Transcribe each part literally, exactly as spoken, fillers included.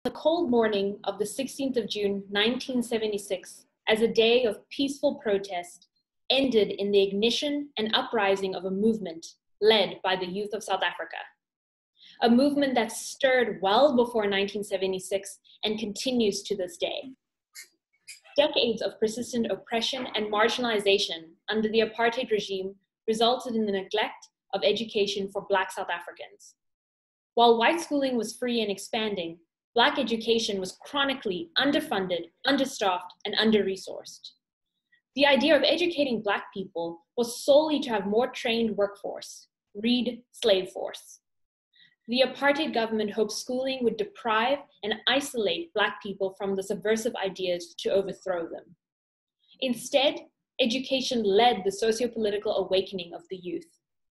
the cold morning of the sixteenth of June, nineteen seventy-six, as a day of peaceful protest, ended in the ignition and uprising of a movement led by the youth of South Africa. A movement that stirred well before nineteen seventy-six and continues to this day. Decades of persistent oppression and marginalization under the apartheid regime resulted in the neglect of education for Black South Africans. While white schooling was free and expanding, Black education was chronically underfunded, understaffed, and under-resourced. The idea of educating Black people was solely to have more trained workforce, read slave force. The apartheid government hoped schooling would deprive and isolate Black people from the subversive ideas to overthrow them. Instead, education led the socio-political awakening of the youth.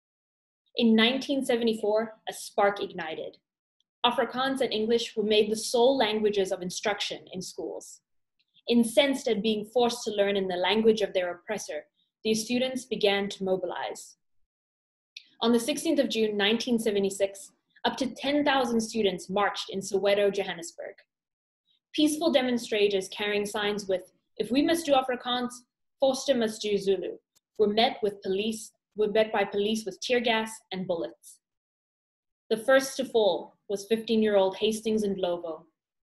In nineteen seventy-four, a spark ignited. Afrikaans and English were made the sole languages of instruction in schools. Incensed at being forced to learn in the language of their oppressor, these students began to mobilize. On the sixteenth of June, nineteen seventy-six, up to ten thousand students marched in Soweto, Johannesburg. Peaceful demonstrators carrying signs with, "If we must do Afrikaans, Forster must do Zulu," were met with police, were met by police with tear gas and bullets. The first to fall was fifteen-year-old Hastings Ndlovu.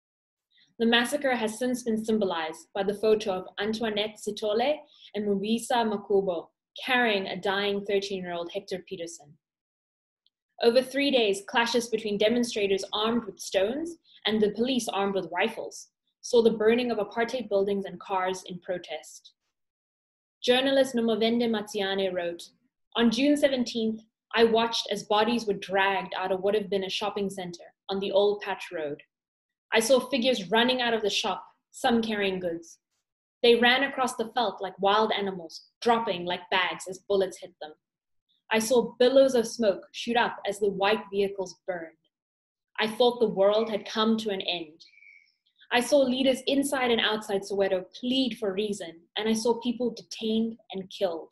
The massacre has since been symbolized by the photo of Antoinette Sithole and Mubisa Makubo carrying a dying thirteen-year-old Hector Peterson. Over three days, clashes between demonstrators armed with stones and the police armed with rifles saw the burning of apartheid buildings and cars in protest. Journalist Bernedette Muthien wrote, "On June seventeenth, I watched as bodies were dragged out of what had been a shopping center on the Old Patch Road. I saw figures running out of the shop, some carrying goods. They ran across the veldt like wild animals, dropping like bags as bullets hit them. I saw billows of smoke shoot up as the white vehicles burned. I thought the world had come to an end. I saw leaders inside and outside Soweto plead for reason, and I saw people detained and killed.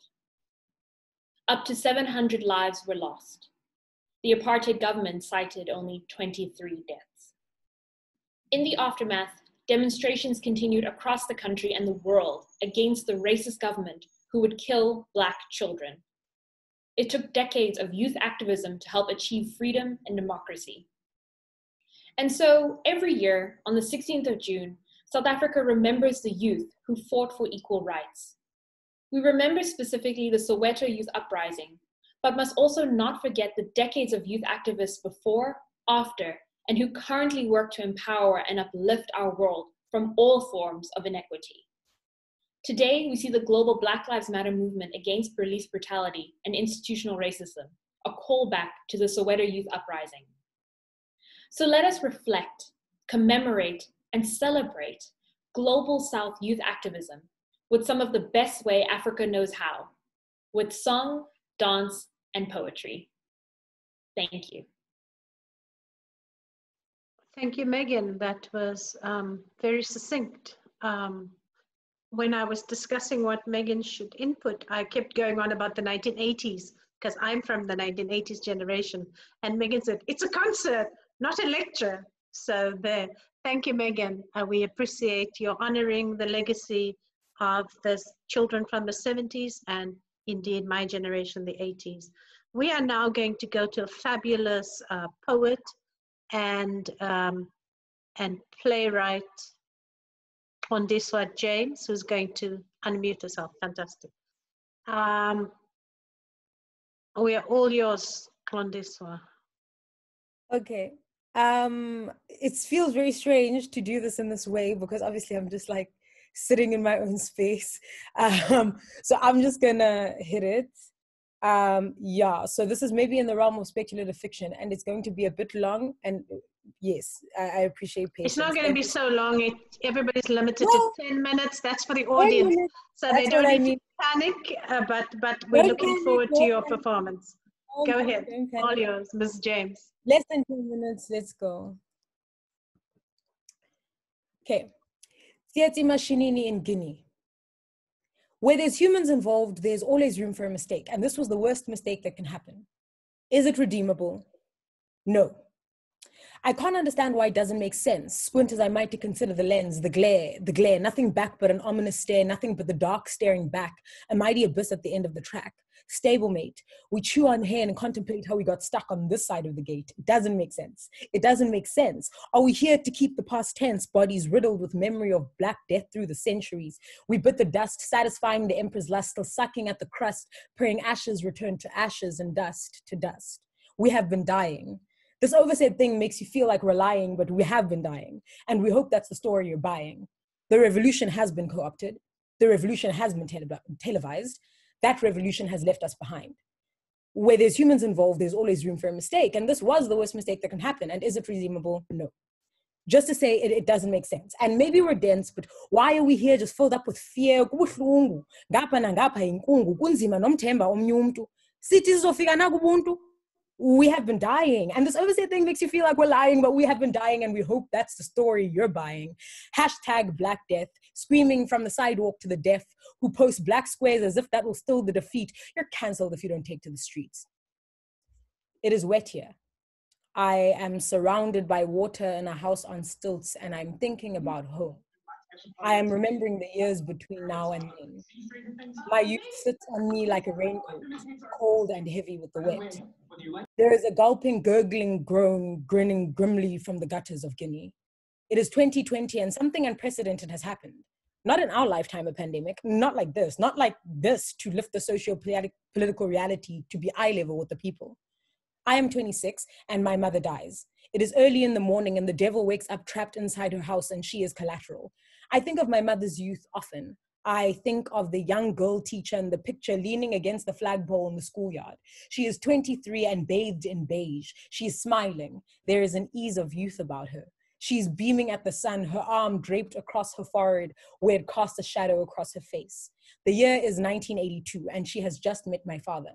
Up to seven hundred lives were lost. The apartheid government cited only twenty-three deaths. In the aftermath, demonstrations continued across the country and the world against the racist government who would kill Black children. It took decades of youth activism to help achieve freedom and democracy. And so every year on the sixteenth of June, South Africa remembers the youth who fought for equal rights. We remember specifically the Soweto Youth Uprising, but must also not forget the decades of youth activists before, after, and who currently work to empower and uplift our world from all forms of inequity. Today, we see the global Black Lives Matter movement against police brutality and institutional racism, a callback to the Soweto Youth Uprising. So let us reflect, commemorate, and celebrate global South youth activism with some of the best way Africa knows how, with song, dance, and poetry. Thank you. Thank you, Megan. That was um, very succinct. Um, when I was discussing what Megan should input, I kept going on about the nineteen eighties, because I'm from the nineteen eighties generation. And Megan said, it's a concert, not a lecture. So there, thank you, Megan. Uh, we appreciate your honoring the legacy of the children from the seventies and indeed my generation, the eighties. We are now going to go to a fabulous uh, poet and, um, and playwright, Ondiswa James, who's going to unmute herself. Fantastic. Um, we are all yours, Ondiswa. Okay. Um, it feels very strange to do this in this way because obviously I'm just like sitting in my own space. Um, so I'm just gonna hit it. Um, yeah, so this is maybe in the realm of speculative fiction and it's going to be a bit long and yes, I, I appreciate patience. It's not going to be so long. It, everybody's limited well, to ten minutes. That's for the audience. So they don't need I mean. to panic, uh, but, but we're don't looking panic, forward to your panic. performance. Oh, go ahead, all yours, Miz James. Less than ten minutes, let's go. Okay. Tsietsi Mashinini in Guinea. Where there's humans involved, there's always room for a mistake. And this was the worst mistake that can happen. Is it redeemable? No. I can't understand why it doesn't make sense. Squint as I might to consider the lens, the glare, the glare, nothing back but an ominous stare, nothing but the dark staring back, a mighty abyss at the end of the track. Stablemate, we chew on hair and contemplate how we got stuck on this side of the gate. It doesn't make sense. It doesn't make sense. Are we here to keep the past tense, bodies riddled with memory of black death through the centuries? We bit the dust, satisfying the emperor's lust, still sucking at the crust, praying ashes return to ashes and dust to dust. We have been dying. This oversaid thing makes you feel like we're lying, but we have been dying. And we hope that's the story you're buying. The revolution has been co-opted. The revolution has been tele- televised. That revolution has left us behind. Where there's humans involved, there's always room for a mistake. And this was the worst mistake that can happen. And is it redeemable? No. Just to say it, it doesn't make sense. And maybe we're dense, but why are we here just filled up with fear? We have been dying. And this oversaid thing makes you feel like we're lying, but we have been dying, and we hope that's the story you're buying. Hashtag Black Death, screaming from the sidewalk to the deaf, who post black squares as if that will still the defeat. You're cancelled if you don't take to the streets. It is wet here. I am surrounded by water in a house on stilts, and I'm thinking about home. I am remembering the years between now and then. My youth sits on me like a raincoat, cold and heavy with the wet. There is a gulping, gurgling groan, grinning grimly from the gutters of Guinea. It is twenty twenty and something unprecedented has happened. Not in our lifetime, a pandemic, not like this, not like this to lift the socio-political reality to be eye level with the people. I am twenty-six and my mother dies. It is early in the morning and the devil wakes up trapped inside her house and she is collateral. I think of my mother's youth often. I think of the young girl teacher in the picture leaning against the flagpole in the schoolyard. She is twenty-three and bathed in beige. She is smiling. There is an ease of youth about her. She is beaming at the sun, her arm draped across her forehead where it casts a shadow across her face. The year is nineteen eighty-two and she has just met my father.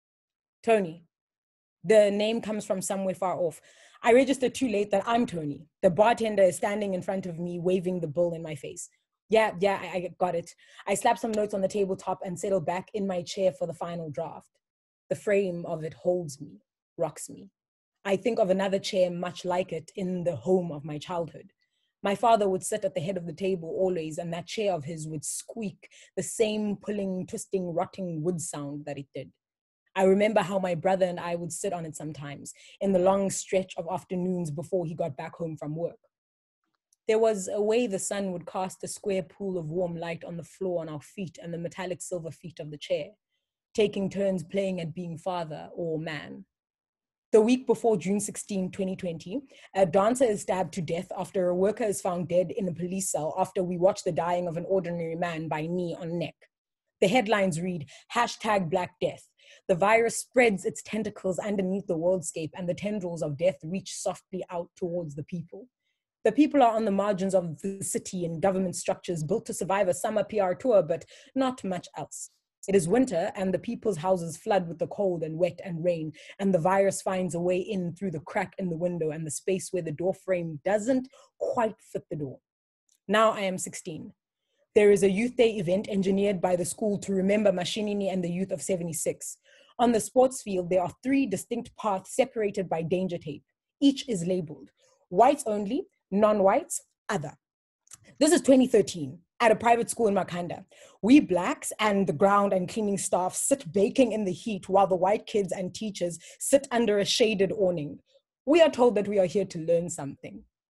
Tony. The name comes from somewhere far off. I registered too late that I'm Tony. The bartender is standing in front of me, waving the bill in my face. Yeah, yeah, I, I got it. I slap some notes on the tabletop and settle back in my chair for the final draft. The frame of it holds me, rocks me. I think of another chair much like it in the home of my childhood. My father would sit at the head of the table always, and that chair of his would squeak the same pulling, twisting, rotting wood sound that it did. I remember how my brother and I would sit on it sometimes in the long stretch of afternoons before he got back home from work. There was a way the sun would cast a square pool of warm light on the floor on our feet and the metallic silver feet of the chair, taking turns playing at being father or man. The week before June sixteenth, twenty twenty, a dancer is stabbed to death after a worker is found dead in a police cell after we watch the dying of an ordinary man by knee on neck. The headlines read, hashtag Black Death. The virus spreads its tentacles underneath the worldscape and the tendrils of death reach softly out towards the people. The people are on the margins of the city and government structures built to survive a summer P R tour, but not much else. It is winter and the people's houses flood with the cold and wet and rain, and the virus finds a way in through the crack in the window and the space where the door frame doesn't quite fit the door. Now I am sixteen. There is a Youth Day event engineered by the school to remember Mashinini and the youth of seventy-six. On the sports field, there are three distinct paths separated by danger tape. Each is labeled whites only, non-whites, other. This is twenty thirteen at a private school in Makanda. We blacks and the ground and cleaning staff sit baking in the heat while the white kids and teachers sit under a shaded awning. We are told that we are here to learn something.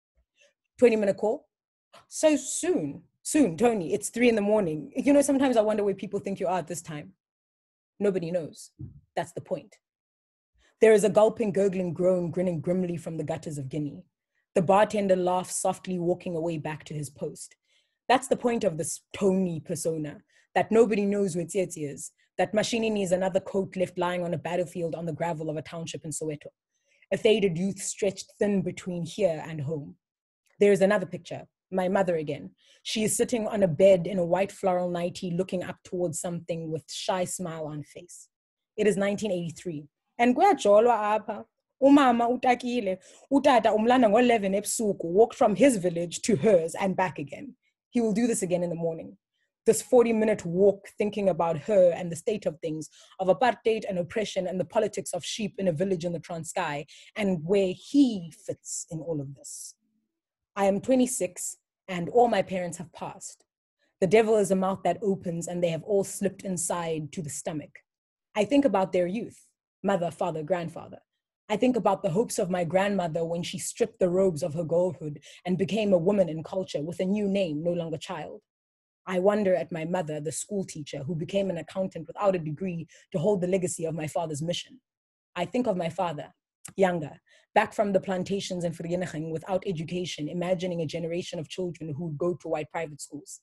twenty minute call. So soon. Soon, Tony, it's three in the morning. You know, sometimes I wonder where people think you are at this time. Nobody knows. That's the point. There is a gulping, gurgling groan grinning grimly from the gutters of Guinea. The bartender laughs softly, walking away back to his post. That's the point of this Tony persona, that nobody knows where Tsietsi is, that Mashinini is another coat left lying on a battlefield on the gravel of a township in Soweto. A faded youth stretched thin between here and home. There is another picture. My mother again. She is sitting on a bed in a white floral nightie looking up towards something with shy smile on face. It is nineteen eighty-three. And kuyajolwa apha. Umama utakile. Utata umlanda ngo-eleven ebusuku walked from his village to hers and back again. He will do this again in the morning. this forty minute walk thinking about her and the state of things, of apartheid and oppression and the politics of sheep in a village in the Transkei, and where he fits in all of this. I am twenty-six and all my parents have passed. The devil is a mouth that opens and they have all slipped inside to the stomach. I think about their youth, mother, father, grandfather. I think about the hopes of my grandmother when she stripped the robes of her girlhood and became a woman in culture with a new name, no longer child. I wonder at my mother, the school teacher, who became an accountant without a degree to hold the legacy of my father's mission. I think of my father, younger, back from the plantations in Vereeniging without education, imagining a generation of children who would go to white private schools.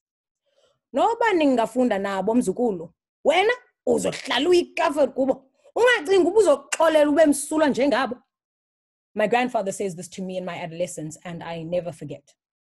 Noba ningafunda nabo mzukulu, wena uzohlala uyikava kubo, ungacingi ubuzoxolela ube msulwa njengabo. My grandfather says this to me in my adolescence and I never forget.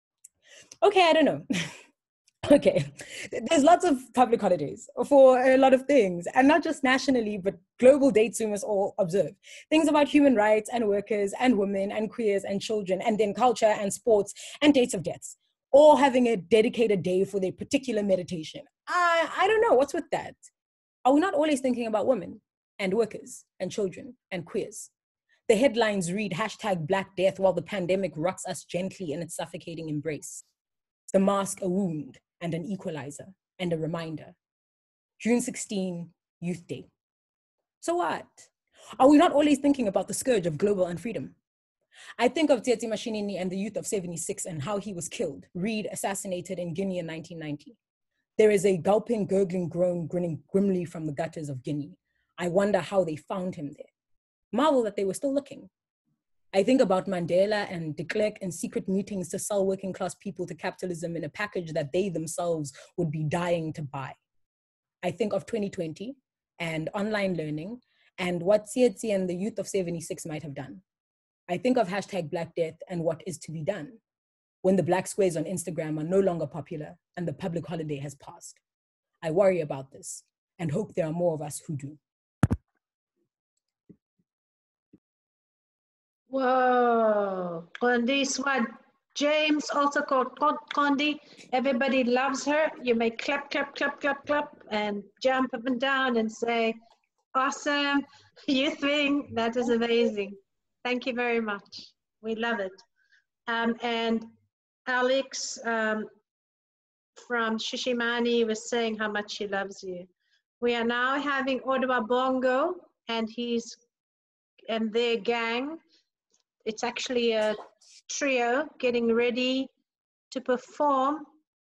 Okay, I don't know. Okay, there's lots of public holidays for a lot of things, and not just nationally, but global dates we must all observe. Things about human rights and workers and women and queers and children, and then culture and sports and dates of deaths, all having a dedicated day for their particular meditation. I, I don't know, what's with that? Are we not always thinking about women and workers and children and queers? The headlines read hashtag Black Death while the pandemic rocks us gently in its suffocating embrace. The mask a wound and an equalizer and a reminder. June sixteenth, Youth Day. So what? Are we not always thinking about the scourge of global unfreedom? I think of Tsietsi Mashinini and the youth of seventy-six and how he was killed, Reed assassinated in Guinea in nineteen ninety. There is a gulping, gurgling groan grinning grimly from the gutters of Guinea. I wonder how they found him there. Marvel that they were still looking. I think about Mandela and de Klerk in secret meetings to sell working class people to capitalism in a package that they themselves would be dying to buy. I think of twenty twenty and online learning and what Tsietsi and the youth of seventy-six might have done. I think of hashtag Black Death and what is to be done when the black squares on Instagram are no longer popular and the public holiday has passed. I worry about this and hope there are more of us who do. Whoa, Condi Swad. James, also called Condi. Everybody loves her. You may clap, clap, clap, clap, clap, and jump up and down and say, awesome, you think that is amazing. Thank you very much. We love it. Um, and Alex um, from Shishimani was saying how much she loves you. We are now having Odawa Bongo and he's and their gang. It's actually a trio getting ready to perform.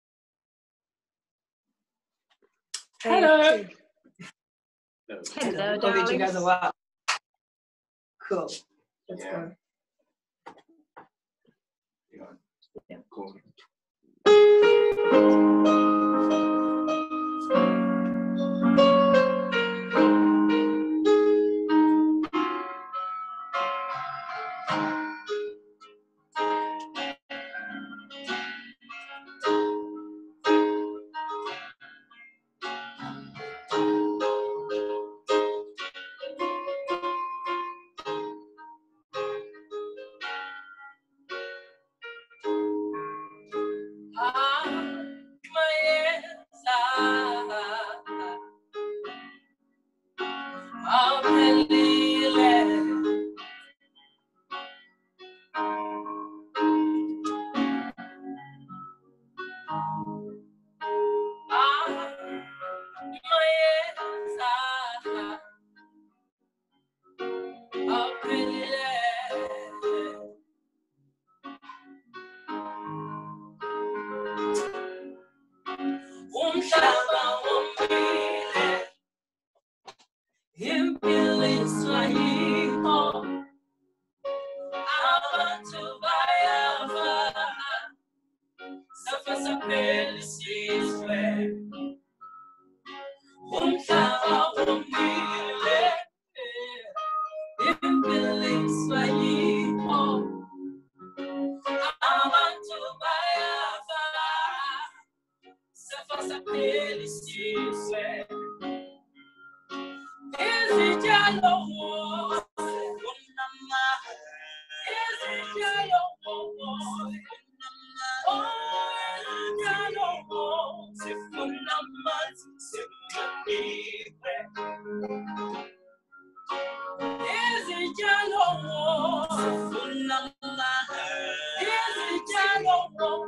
Hello. Hello, Hello, darlings. you guys are well. Cool. Let's Yeah. go. Yeah. Yeah. Cool.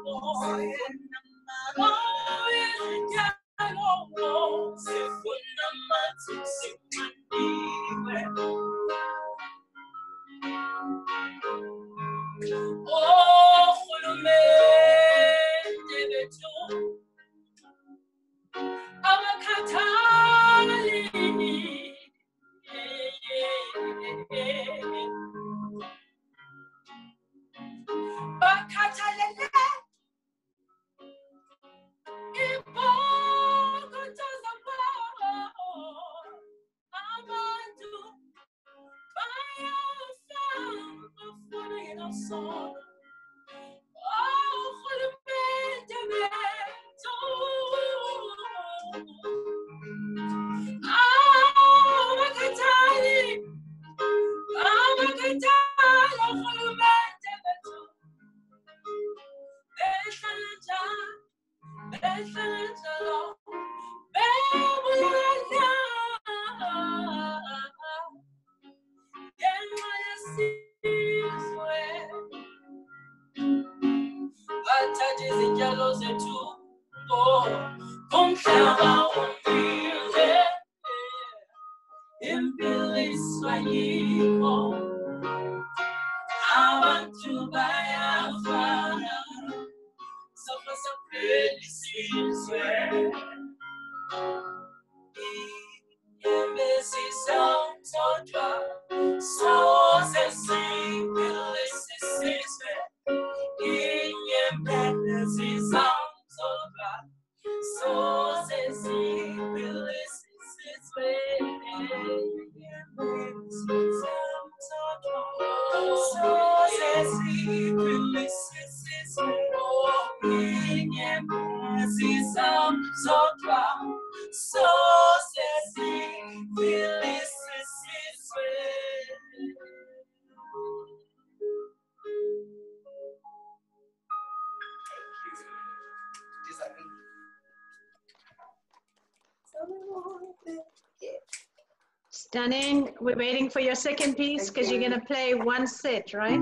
Stunning. We're waiting for your second piece because you're going to play one set, right?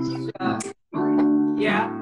Yeah.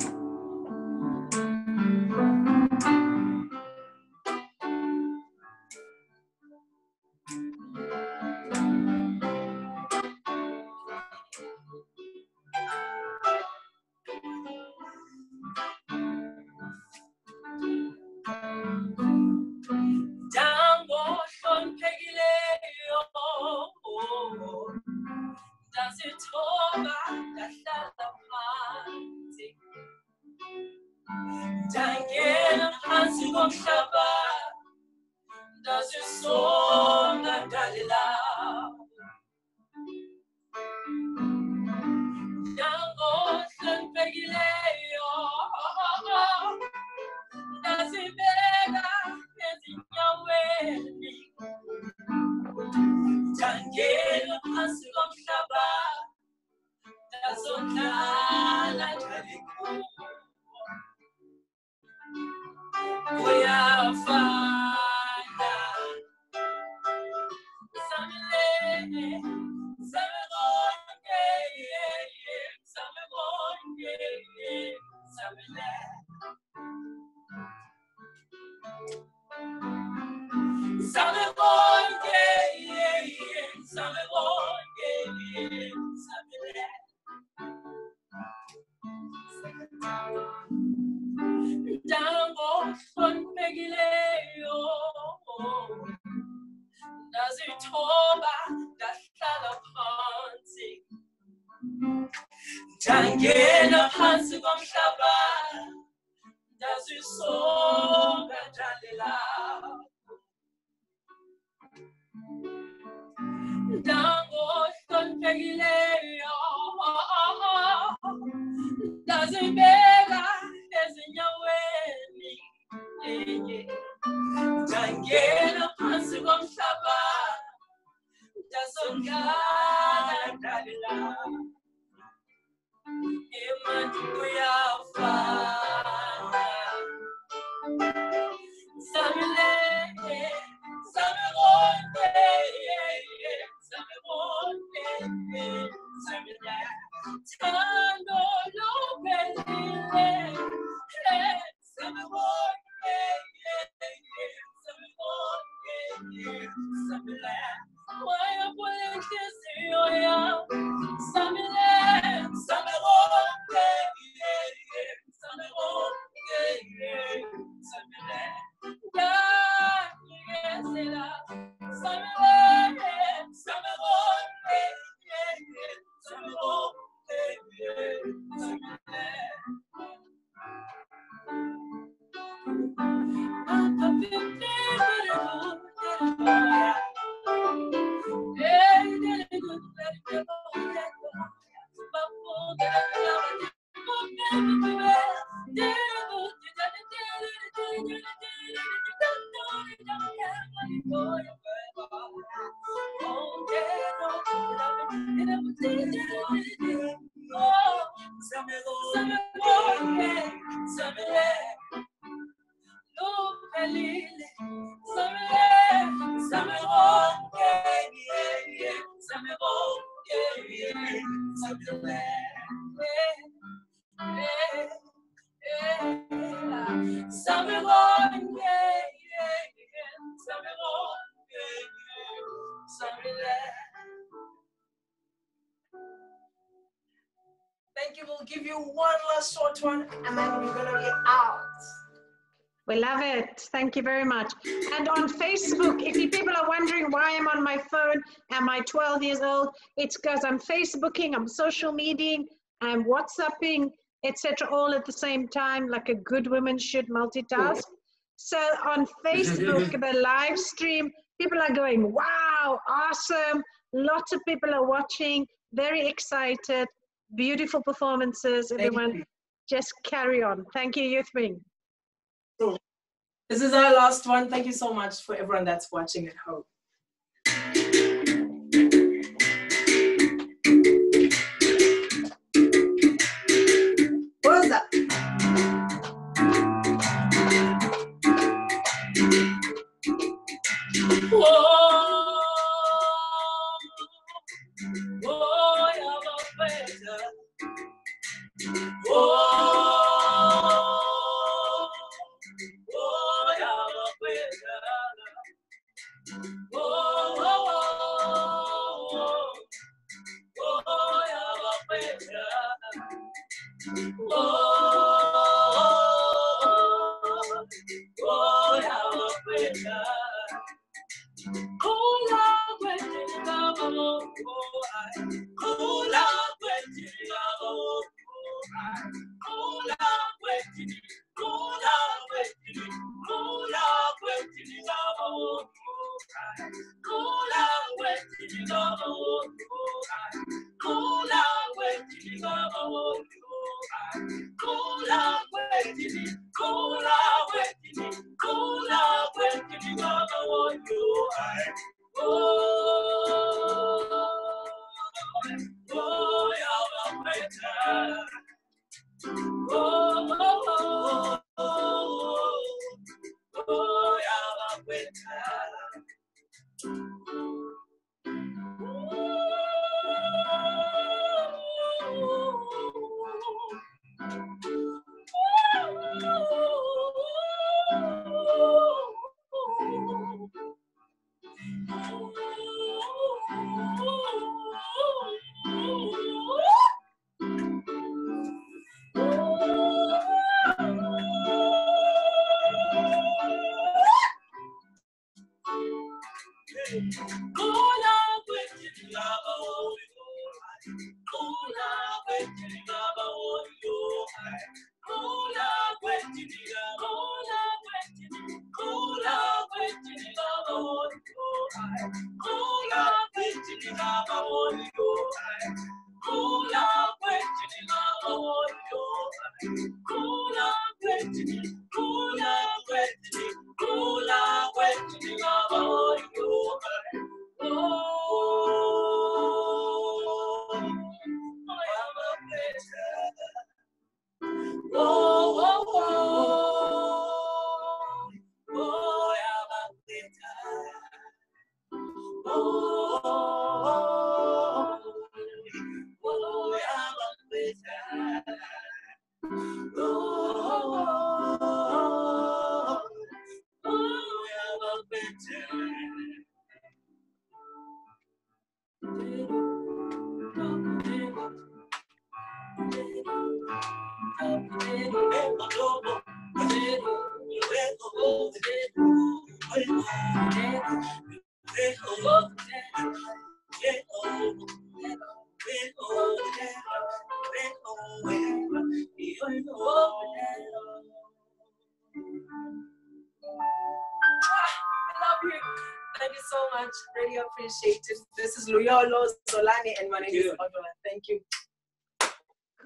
Tangena phansi komhlaba ndazisonga ndalela ndangohloniphekileyo ndazibeka ezinyaweni ndangena phansi komhlaba ndazonga ndalela Emantu yafana Samile Samile Samile Samile Tando lo belile Thank you. We'll give you one last short one, and then we're gonna be out. We love it. Thank you very much. And on Facebook, if you people are wondering why I'm on my phone, am I twelve years old? It's because I'm Facebooking, I'm social mediaing, I'm WhatsApping, et cetera, all at the same time, like a good woman should multitask. So on Facebook, the live stream, people are going, wow, awesome. Lots of people are watching, very excited, beautiful performances, everyone. Just carry on. Thank you, Youth Wing. This is our last one. Thank you so much for everyone that's watching at home. What's that? Thank you so much. Really appreciate it. This is Luyolo Zolani and my name is Odwa. Thank you.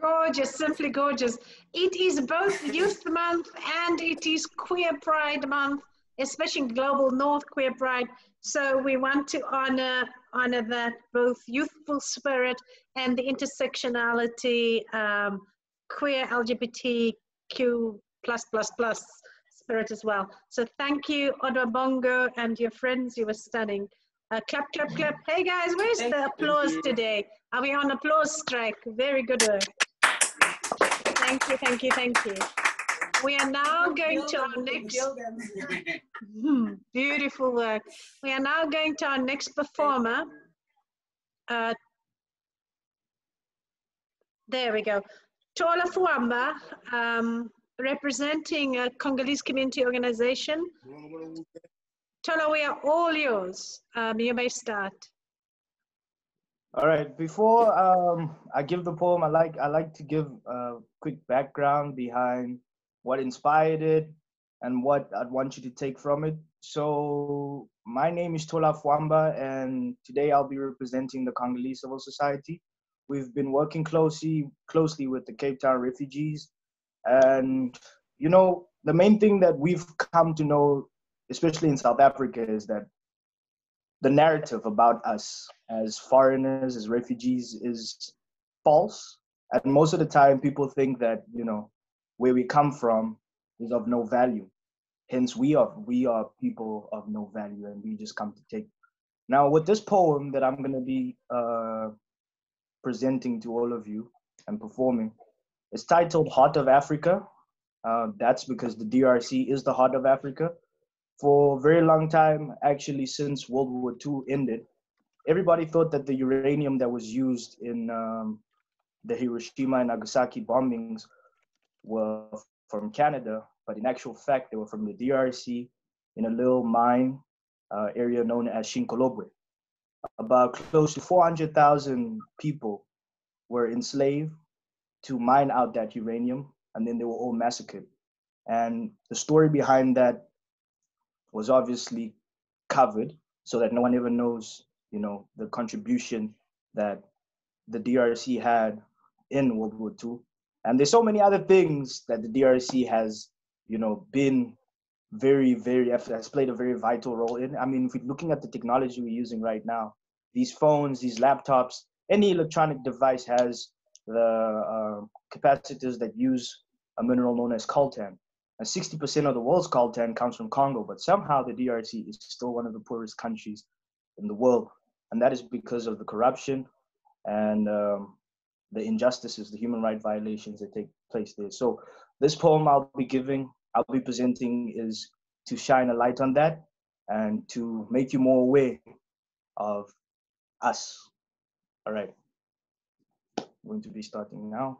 Gorgeous, simply gorgeous. It is both Youth Month and it is Queer Pride Month, especially Global North Queer Pride. So we want to honor honor that both youthful spirit and the intersectionality, um, queer L G B T Q plus plus plus spirit as well. So thank you, Odwa Bongo, and your friends. You were stunning. Uh, clap, clap, clap. Hey guys, where's Thank the applause you. today? Are we on applause strike? Very good work. Thank you, thank you, thank you. We are now going to our next, Hmm, beautiful work. We are now going to our next performer. Uh, there we go. Tola Fuamba, um, representing a Congolese community organization. Tola, we are all yours. Um, you may start. All right. Before um, I give the poem, I like I like to give a quick background behind what inspired it and what I'd want you to take from it. So my name is Tola Fuamba, and today I'll be representing the Congolese Civil Society. We've been working closely closely with the Cape Town refugees, and you know the main thing that we've come to know, especially in South Africa, is that the narrative about us as foreigners, as refugees, is false. And most of the time, people think that, you know, where we come from is of no value. Hence, we are we are people of no value, and we just come to take. Now, with this poem that I'm going to be uh, presenting to all of you and performing, it's titled "Heart of Africa." Uh, that's because the D R C is the heart of Africa. For a very long time, actually since World War Two ended, everybody thought that the uranium that was used in um, the Hiroshima and Nagasaki bombings were from Canada, but in actual fact, they were from the D R C in a little mine uh, area known as Shinkolobwe. About close to four hundred thousand people were enslaved to mine out that uranium, and then they were all massacred. And the story behind that was obviously covered so that no one ever knows, you know, the contribution that the D R C had in World War Two. And there's so many other things that the D R C has, you know, been very, very, has played a very vital role in. I mean, if we're looking at the technology we're using right now, these phones, these laptops, any electronic device has the uh, capacitors that use a mineral known as coltan. And sixty percent of the world's coltan comes from Congo, but somehow the D R C is still one of the poorest countries in the world. And that is because of the corruption and um, the injustices, the human rights violations that take place there. So this poem I'll be giving, I'll be presenting is to shine a light on that and to make you more aware of us. All right, I'm going to be starting now.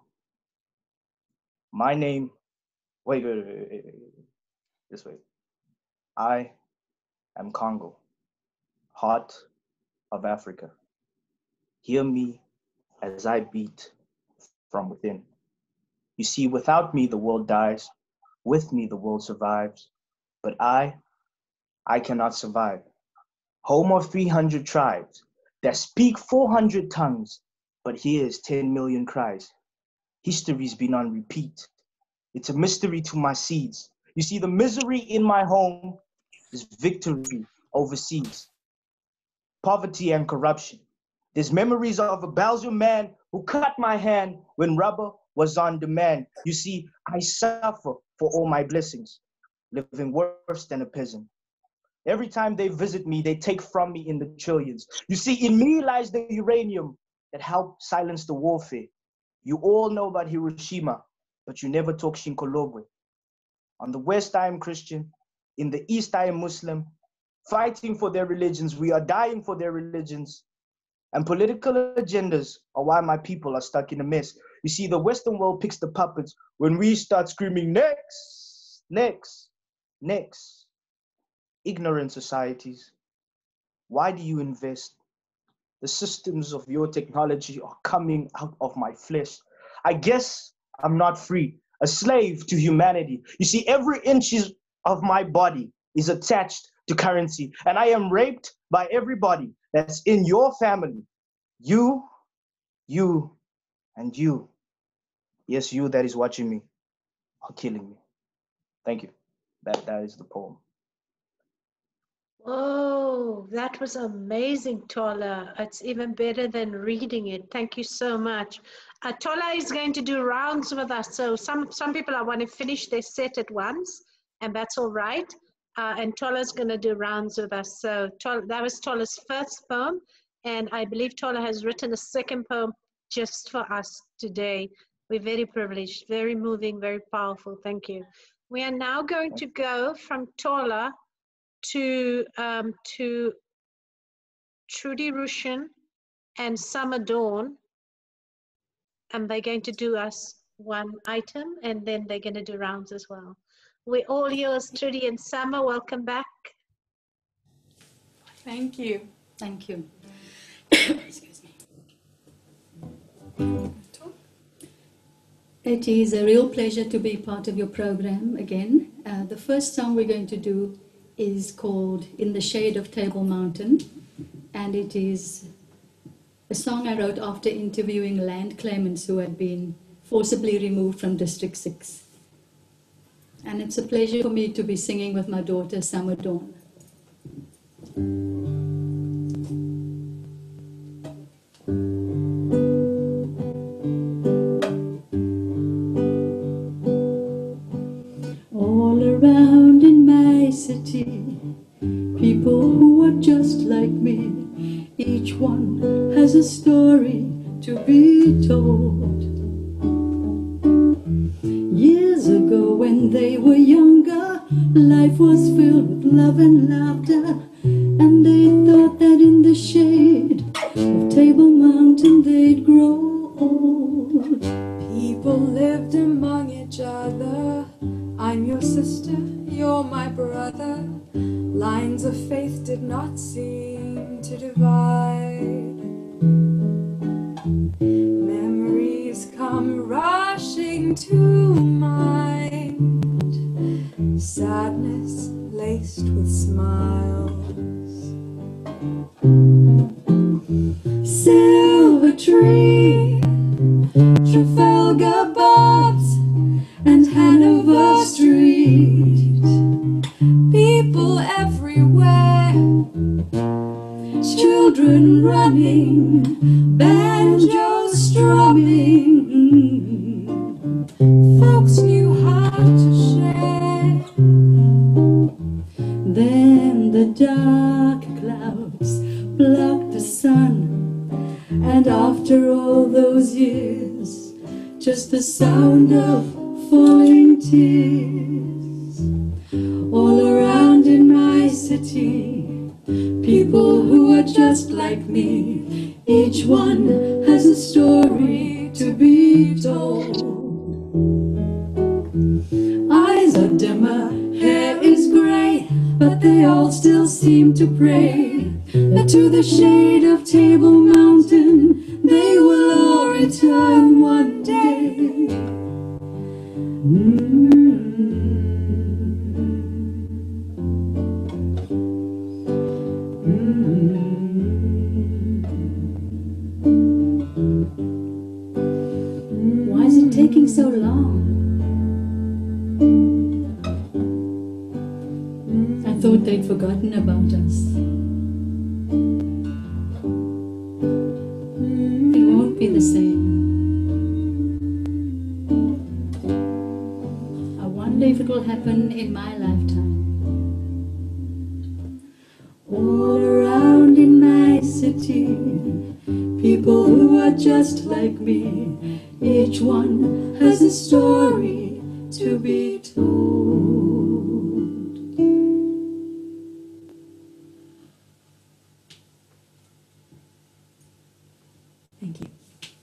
My name, wait, wait, wait, wait, wait, wait. This way. I am Congo, heart of Africa. Hear me as I beat from within. You see, without me, the world dies. With me, the world survives. But I, I cannot survive. Home of three hundred tribes that speak four hundred tongues, but hears ten million cries. History's been on repeat. It's a mystery to my seeds. You see, the misery in my home is victory overseas. Poverty and corruption. There's memories of a Belgian man who cut my hand when rubber was on demand. You see, I suffer for all my blessings, living worse than a peasant. Every time they visit me, they take from me in the trillions. You see, in me lies the uranium that helped silence the warfare. You all know about Hiroshima, but you never talk Shinkolobwe. On the West, I am Christian. In the East, I am Muslim. Fighting for their religions, we are dying for their religions. And political agendas are why my people are stuck in a mess. You see, the Western world picks the puppets when we start screaming, next, next, next. Ignorant societies, why do you invest? The systems of your technology are coming out of my flesh. I guess I'm not free, a slave to humanity. You see, every inch of my body is attached to currency, and I am raped by everybody that's in your family. You, you, and you. Yes, you that is watching me are killing me. Thank you. That that is the poem. Oh, that was amazing, Tola. It's even better than reading it. Thank you so much. Uh, Tola is going to do rounds with us. So some, some people I want to finish their set at once, and that's all right. Uh, and Tola's going to do rounds with us. So Tola, that was Tola's first poem. And I believe Tola has written a second poem just for us today. We're very privileged, very moving, very powerful. Thank you. We are now going to go from Tola to um, to Trudy Rushin and Summer Dawn, and they're going to do us one item, and then they're going to do rounds as well. We're all yours, Trudy and Summer. Welcome back. Thank you. Thank you. Excuse me. It is a real pleasure to be part of your program again. Uh, the first song we're going to do is called In the Shade of Table Mountain, and it is a song I wrote after interviewing land claimants who had been forcibly removed from District six. And it's a pleasure for me to be singing with my daughter, Summer Dawn. All around in my city, people who are just like me, each one has a story to be told. Years ago when they were younger, life was filled with love and laughter, and they thought that in the shade of Table Mountain they'd grow old. People lived among each other. I'm your sister, you're my brother. Lines of faith did not seem to divide. Memories come rushing to mind, sadness laced with smiles. Silver Tree, Trafalgar Bobs, and Hanover Street. People everywhere, Children running, banjos strumming. folks knew how to share. Then the dark clouds blocked the sun, and after all those years, just the sound of falling tears. All around in my city, people who are just like me, each one has a story to be told. Eyes are dimmer, hair is grey, but they all still seem to pray that to the shade of Table Mountain they will all return one day. Mm-hmm. Why is it taking so long? I thought they'd forgotten about us. It won't be the same. I wonder if it will happen in my lifetime. All around in my city, people who are just like me, each one has a story to be told. Thank you.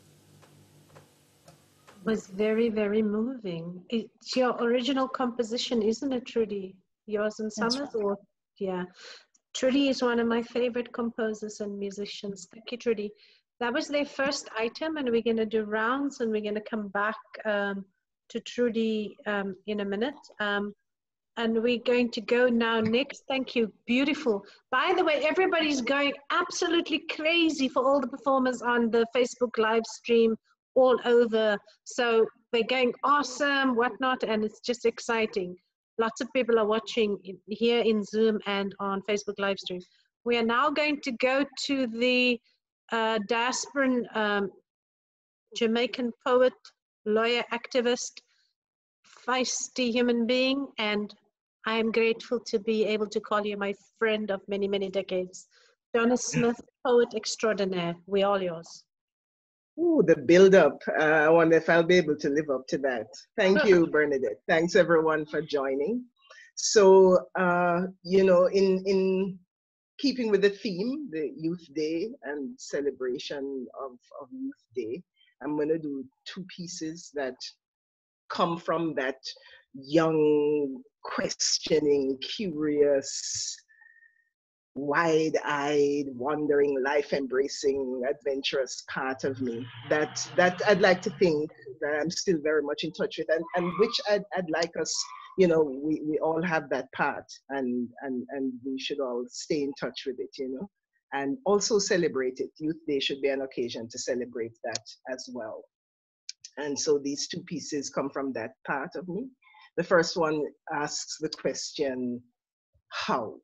Was very, very moving. It's your original composition, isn't it, Trudy? Yours and That's Summers? right. Or yeah. Trudy is one of my favorite composers and musicians. Thank you, Trudy. That was their first item, and we're going to do rounds, and we're going to come back um, to Trudy um, in a minute. Um, and we're going to go now next. Thank you. Beautiful. By the way, everybody's going absolutely crazy for all the performers on the Facebook live stream all over. So they're going awesome, whatnot, and it's just exciting. Lots of people are watching here in Zoom and on Facebook live stream. We are now going to go to the uh, diasporan um, Jamaican poet, lawyer, activist, feisty human being, and I am grateful to be able to call you my friend of many, many decades. Donna Smith, poet extraordinaire. We're all yours. Ooh, the build up. Uh, I wonder if I'll be able to live up to that. Thank you, Bernadette. Thanks everyone for joining. So, uh, you know, in, in keeping with the theme, the Youth Day and celebration of, of Youth Day, I'm gonna do two pieces that come from that young, questioning, curious, wide-eyed, wandering, life-embracing, adventurous part of me that that I'd like to think that I'm still very much in touch with, and, and which I'd, I'd like us, you know, we, we all have that part, and, and, and we should all stay in touch with it, you know, and also celebrate it. Youth Day should be an occasion to celebrate that as well. And so these two pieces come from that part of me. The first one asks the question, how?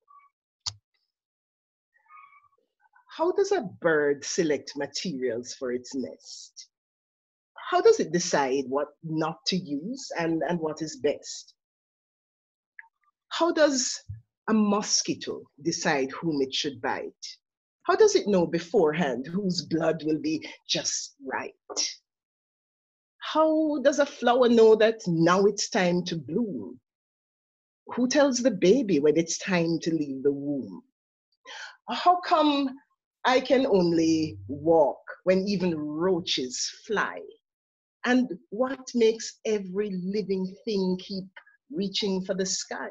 How does a bird select materials for its nest? How does it decide what not to use and, and what is best? How does a mosquito decide whom it should bite? How does it know beforehand whose blood will be just right? How does a flower know that now it's time to bloom? Who tells the baby when it's time to leave the womb? How come I can only walk when even roaches fly? And what makes every living thing keep reaching for the sky?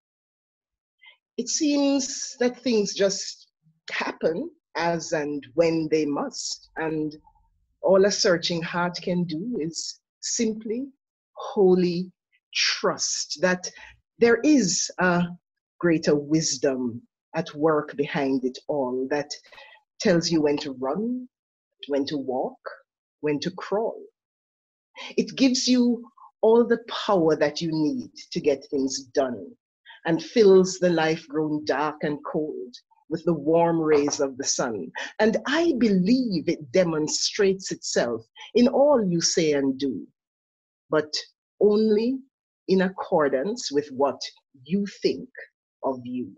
It seems that things just happen as and when they must, and all a searching heart can do is simply, wholly trust that there is a greater wisdom at work behind it all that tells you when to run, when to walk, when to crawl. It gives you all the power that you need to get things done and fills the life grown dark and cold with the warm rays of the sun. And I believe it demonstrates itself in all you say and do, but only in accordance with what you think of you.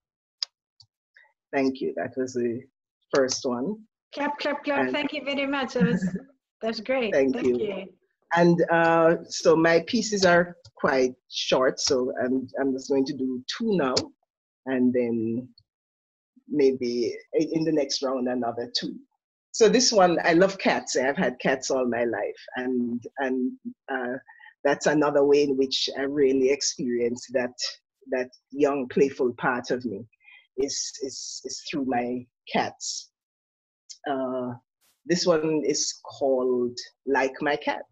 Thank you. That was the first one. Clap, clap, clap. And thank you very much. That was, that's great. Thank, thank you. you. And uh, so my pieces are quite short, so I'm, I'm just going to do two now, and then maybe in the next round another two. So this one, I love cats. I've had cats all my life, and and uh, that's another way in which I really experience that that young, playful part of me is is, is through my cats. Uh, this one is called Like My Cat.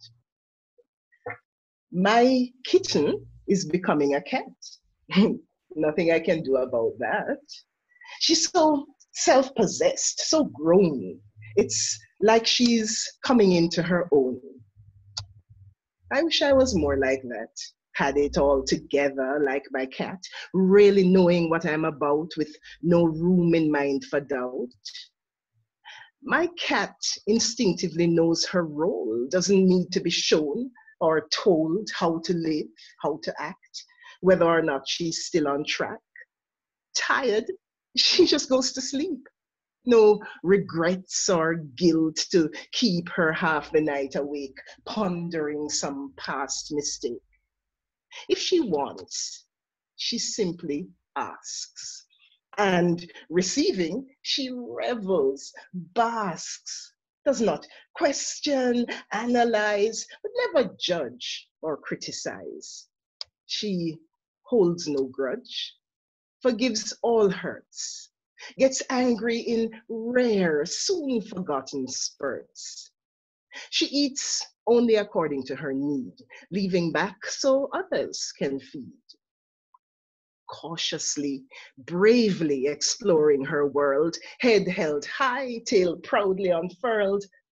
My kitten is becoming a cat. Nothing I can do about that. She's so self-possessed, so grown. It's like she's coming into her own. I wish I was more like that. Had it all together like my cat, really knowing what I'm about with no room in mind for doubt. My cat instinctively knows her role, doesn't need to be shown or told how to live, how to act, whether or not she's still on track. Tired, she just goes to sleep. No regrets or guilt to keep her half the night awake, pondering some past mistake. If she wants, she simply asks. And receiving, she revels, basks, does not question, analyze, but never judge or criticize. She holds no grudge, forgives all hurts, gets angry in rare, soon forgotten spurts. She eats only according to her need, leaving back so others can feed. Cautiously, bravely exploring her world, head held high, tail proudly unfurled,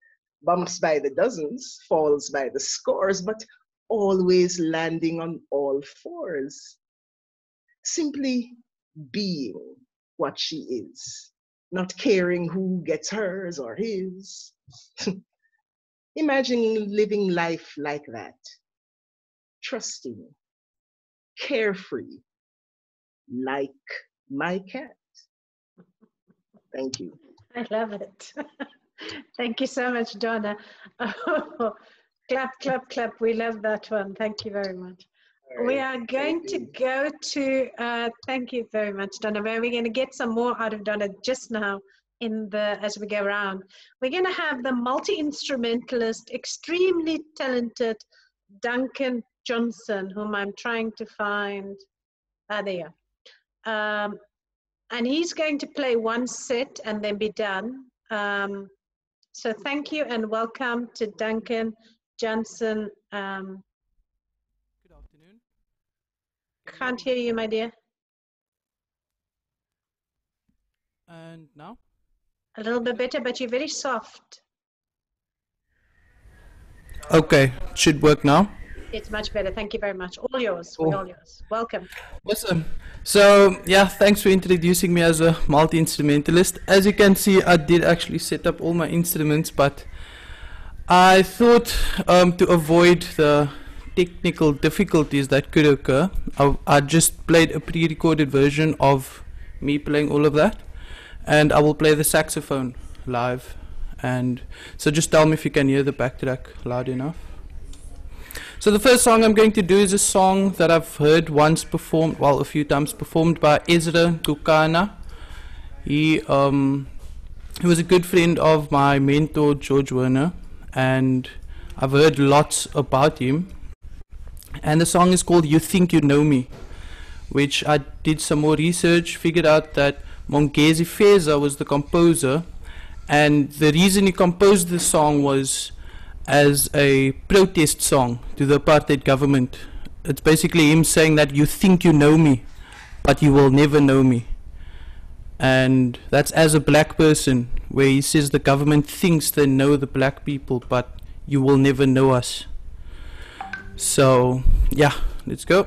bumps by the dozens, falls by the scores, but always landing on all fours. Simply being what she is, not caring who gets hers or his. Imagining living life like that, trusting, carefree, like my cat. Thank you. I love it. Thank you so much, Donna. Oh, clap, clap, clap. We love that one. Thank you very much. All We right, are going thank to you. go to, uh, thank you very much, Donna. We're going to get some more out of Donna just now in the, as we go around. We're going to have the multi-instrumentalist, extremely talented Duncan Johnson, whom I'm trying to find. Ah, there you are. Um, and he's going to play one set and then be done. Um, so thank you and welcome to Duncan Johnson. Um, Good afternoon. can't hear you, my dear. And now? A little bit better, but you're very soft. Okay, should work now. It's much better. Thank you very much. All yours. Cool. We're all yours. Welcome. Awesome. So, yeah, thanks for introducing me as a multi-instrumentalist. As you can see, I did actually set up all my instruments, but I thought um, to avoid the technical difficulties that could occur, I, I just played a pre-recorded version of me playing all of that, and I will play the saxophone live. And so just tell me if you can hear the backtrack loud enough. So the first song I'm going to do is a song that I've heard once performed, well, a few times performed by Ezra Kukana. He, um, he was a good friend of my mentor, George Werner, and I've heard lots about him. And the song is called You Think You Know Me, which I did some more research, figured out that Mongezi Feza was the composer, and the reason he composed this song was as a protest song to the apartheid government. It's basically him saying that you think you know me, but you will never know me. And that's as a black person, where he says the government thinks they know the black people, but you will never know us. So, yeah, let's go.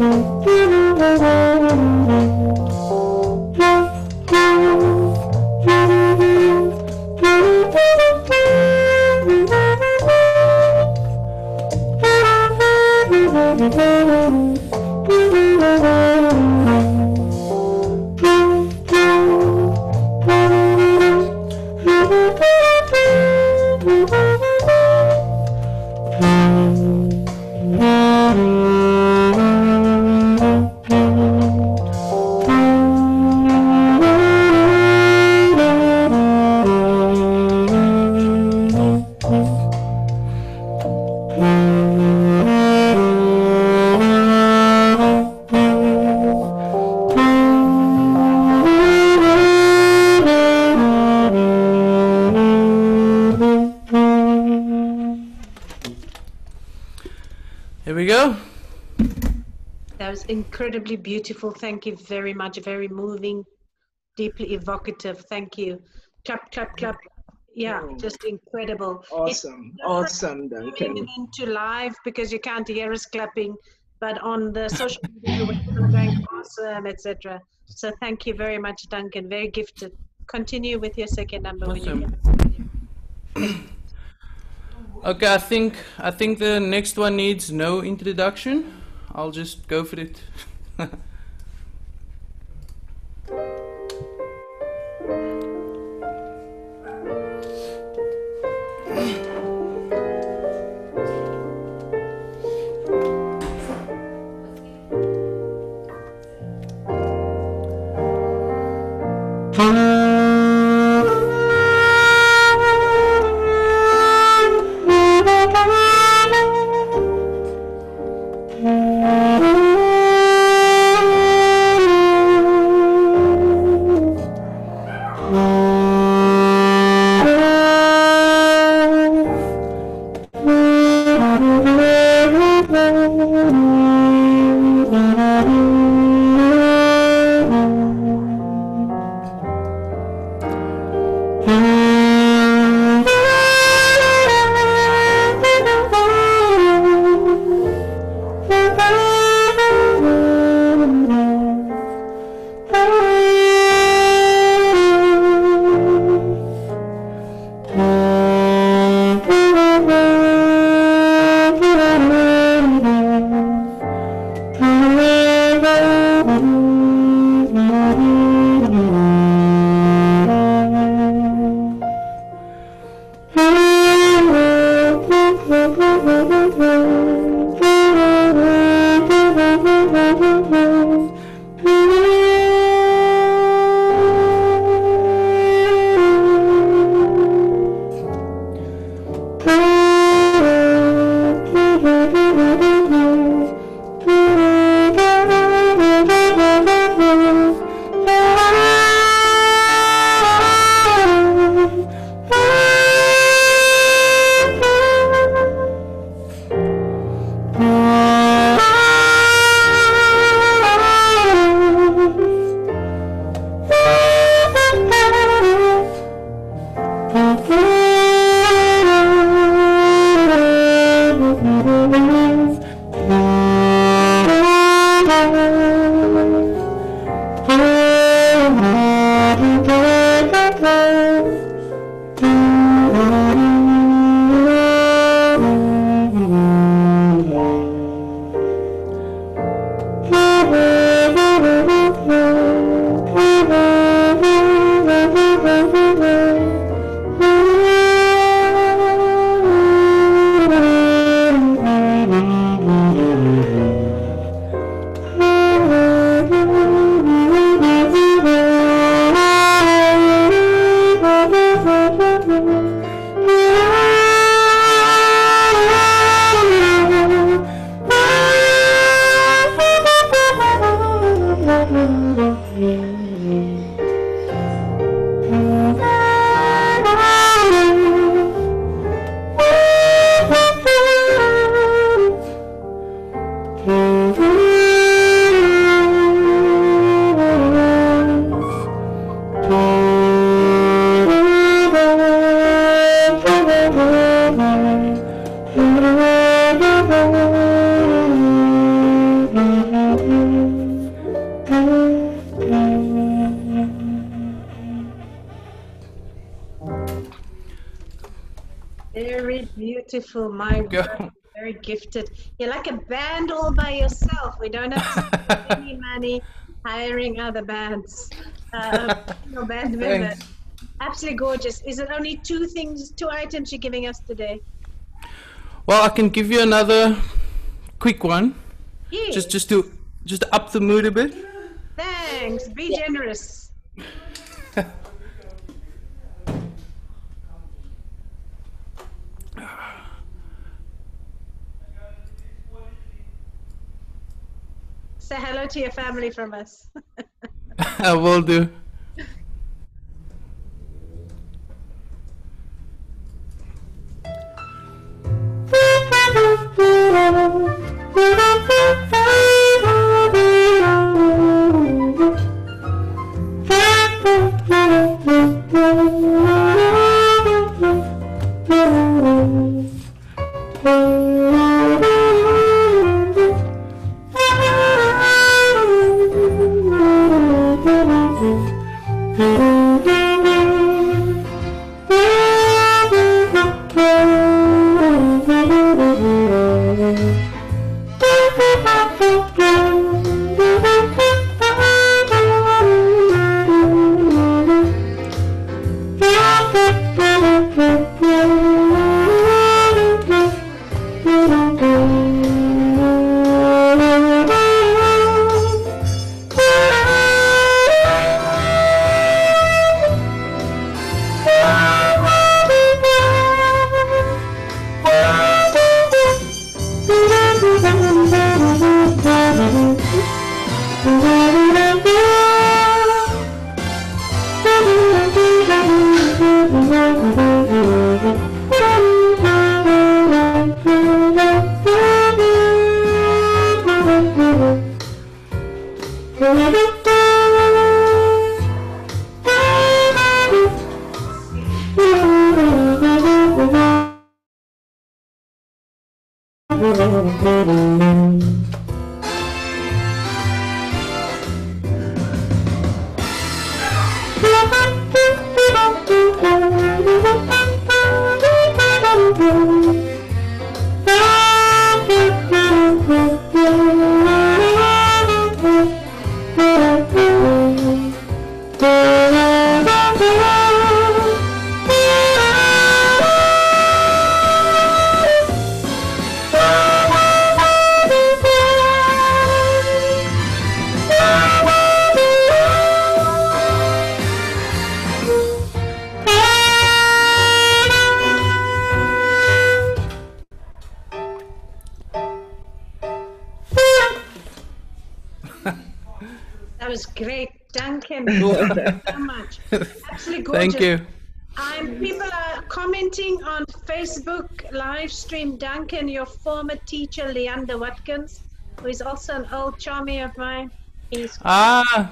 Here we go. That was incredibly beautiful. Thank you very much. Very moving, deeply evocative. Thank you. Clap, clap, clap. Yeah, Oh, just incredible. awesome, It's awesome, coming Duncan. into live because you can't hear us clapping, but on the social media, we're going awesome, et cetera. So thank you very much, Duncan. Very gifted. Continue with your second number when you Awesome. get. Okay, I think I think the next one needs no introduction. I'll just go for it. beautiful. My word, very gifted. You're like a band all by yourself. We don't have to spend any money hiring other bands. Um, no band members. Thanks. Absolutely gorgeous. Is it only two things, two items you're giving us today? Well, I can give you another quick one. Yeah. Just just to just to up the mood a bit. Thanks. Be generous. Say hello to your family from us. I will do. That was great, Duncan. Thank you so much. Absolutely gorgeous. Thank you. Um, people are commenting on Facebook live stream. Duncan, your former teacher, Leander Watkins, who is also an old charmy of mine. He's Ah.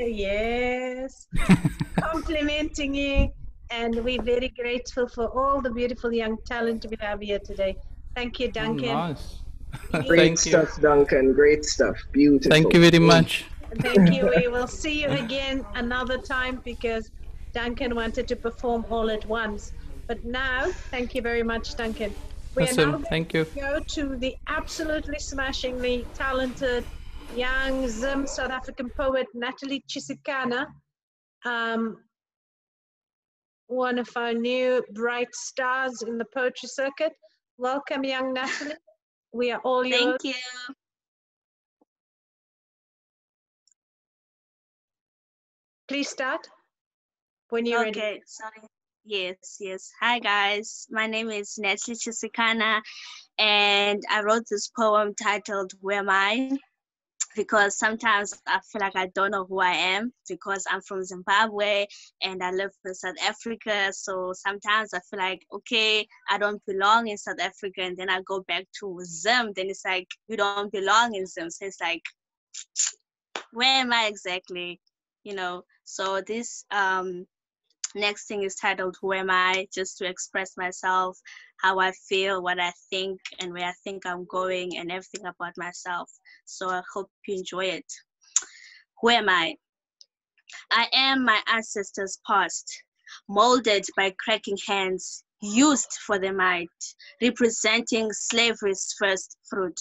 yes, complimenting you, and we're very grateful for all the beautiful young talent we have here today. Thank you, Duncan. Nice. Great Thank you. stuff, Duncan. Great stuff. Beautiful. Thank you very much. Thank you. We will see you again another time because Duncan wanted to perform all at once. But now, thank you very much, Duncan. We are now Awesome. going Thank you. to go to the absolutely smashingly talented young Zim South African poet, Natalie Chisikana, um, one of our new bright stars in the poetry circuit. Welcome, young Natalie. We are all yours. Thank you. Please start when you're ready. Okay, sorry. Yes, yes. Hi, guys. My name is Natalie Chisikana, and I wrote this poem titled Who Am I? Because sometimes I feel like I don't know who I am because I'm from Zimbabwe and I live in South Africa. So sometimes I feel like, okay, I don't belong in South Africa. And then I go back to Zim. Then it's like, you don't belong in Zim. So it's like, where am I exactly? You know, so this um, next thing is titled Who Am I? Just to express myself, how I feel, what I think, and where I think I'm going, and everything about myself. So I hope you enjoy it. Who am I? I am my ancestors' past, molded by cracking hands, used for the might, representing slavery's first fruit.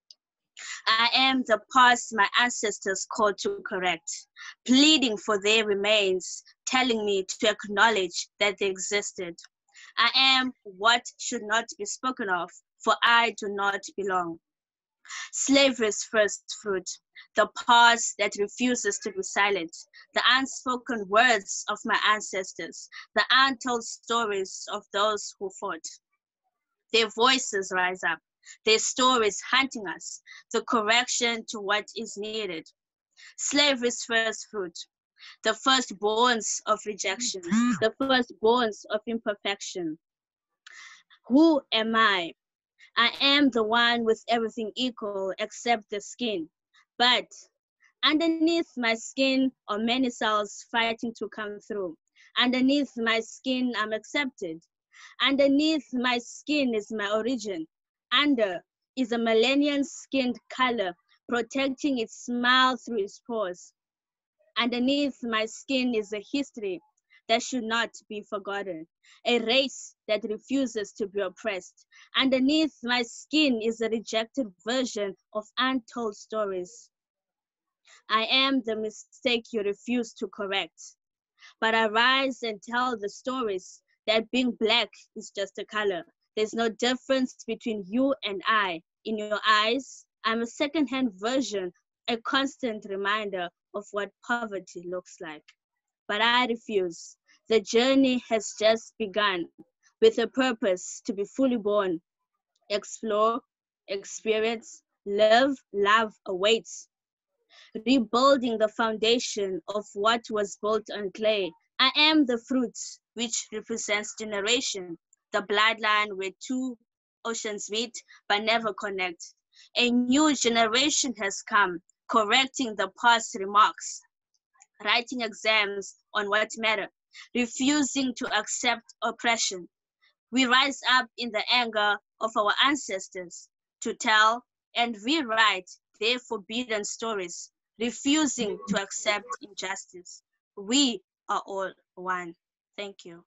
I am the past my ancestors called to correct, pleading for their remains, telling me to acknowledge that they existed. I am what should not be spoken of, for I do not belong. Slavery's first fruit, the past that refuses to be silent, the unspoken words of my ancestors, the untold stories of those who fought. Their voices rise up, their stories hunting us, the correction to what is needed. Slavery's first fruit, the firstborns of rejection, the firstborns of imperfection. Who am I? I am the one with everything equal except the skin. But underneath my skin are many cells fighting to come through. Underneath my skin, I'm accepted. Underneath my skin is my origin. Under is a millennium skinned color protecting its smile through its pores. Underneath my skin is a history that should not be forgotten, a race that refuses to be oppressed. Underneath my skin is a rejected version of untold stories. I am the mistake you refuse to correct, but I rise and tell the stories that being black is just a color. There's no difference between you and I. In your eyes, I'm a secondhand version, a constant reminder of what poverty looks like. But I refuse. The journey has just begun with a purpose to be fully born. Explore, experience, live, love awaits. Rebuilding the foundation of what was built on clay. I am the fruit which represents generation, the bloodline where two oceans meet but never connect. A new generation has come, correcting the past remarks, writing exams on what matter, refusing to accept oppression. We rise up in the anger of our ancestors to tell and rewrite their forbidden stories, refusing to accept injustice. We are all one. Thank you.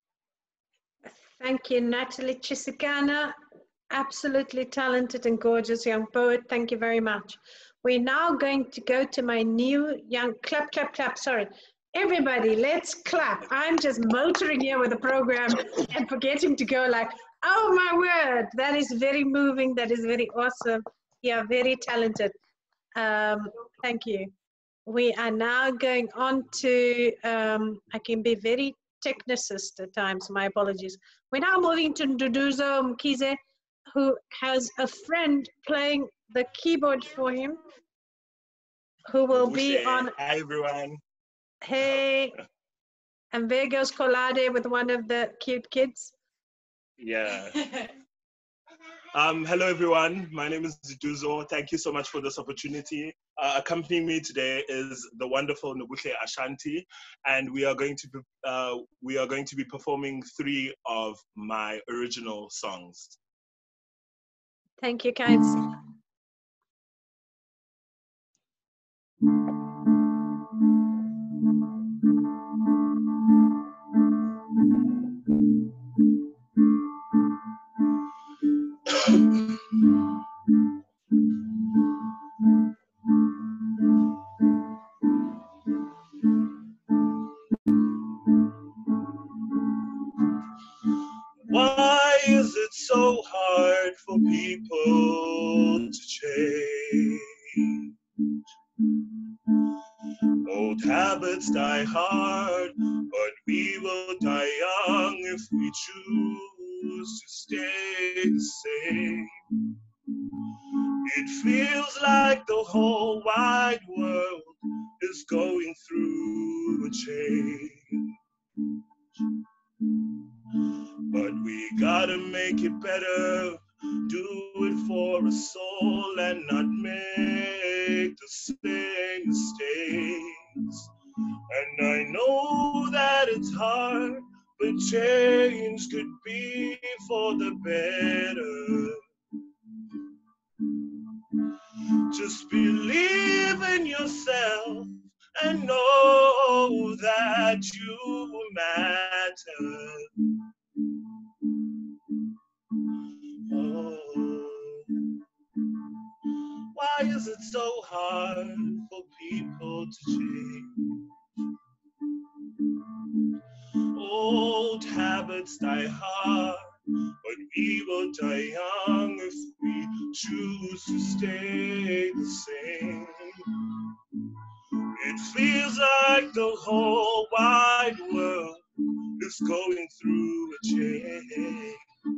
Thank you, Natalie Chisikana. Absolutely talented and gorgeous young poet. Thank you very much. We're now going to go to my new young, clap, clap, clap, sorry. Everybody, let's clap. I'm just motoring here with the program and forgetting to go like, oh my word, that is very moving. That is very awesome. Yeah, very talented. Um, thank you. We are now going on to, um, I can be very technicist at times, my apologies. We're now moving to Nduduzo Mkize, who has a friend playing the keyboard for him, who will be on. Hi, everyone. Hey, and there goes Kolade with one of the cute kids. Yeah. um, hello, everyone. My name is Nduduzo. Thank you so much for this opportunity. Uh, accompanying me today is the wonderful Nobuhle Ashanti, and we are going to be, uh, we are going to be performing three of my original songs. Thank you, guys. Why is it so hard for people to change? Old habits die hard, but we will die young if we choose to stay the same. It feels like the whole wide world is going through a change. But we gotta make it better, do it for a soul and not make the same mistakes. And I know that it's hard, but change could be for the better. Just believe in yourself and know that you matter. it's so hard for people to change. Old habits die hard, but we will die young if we choose to stay the same. It feels like the whole wide world is going through a change.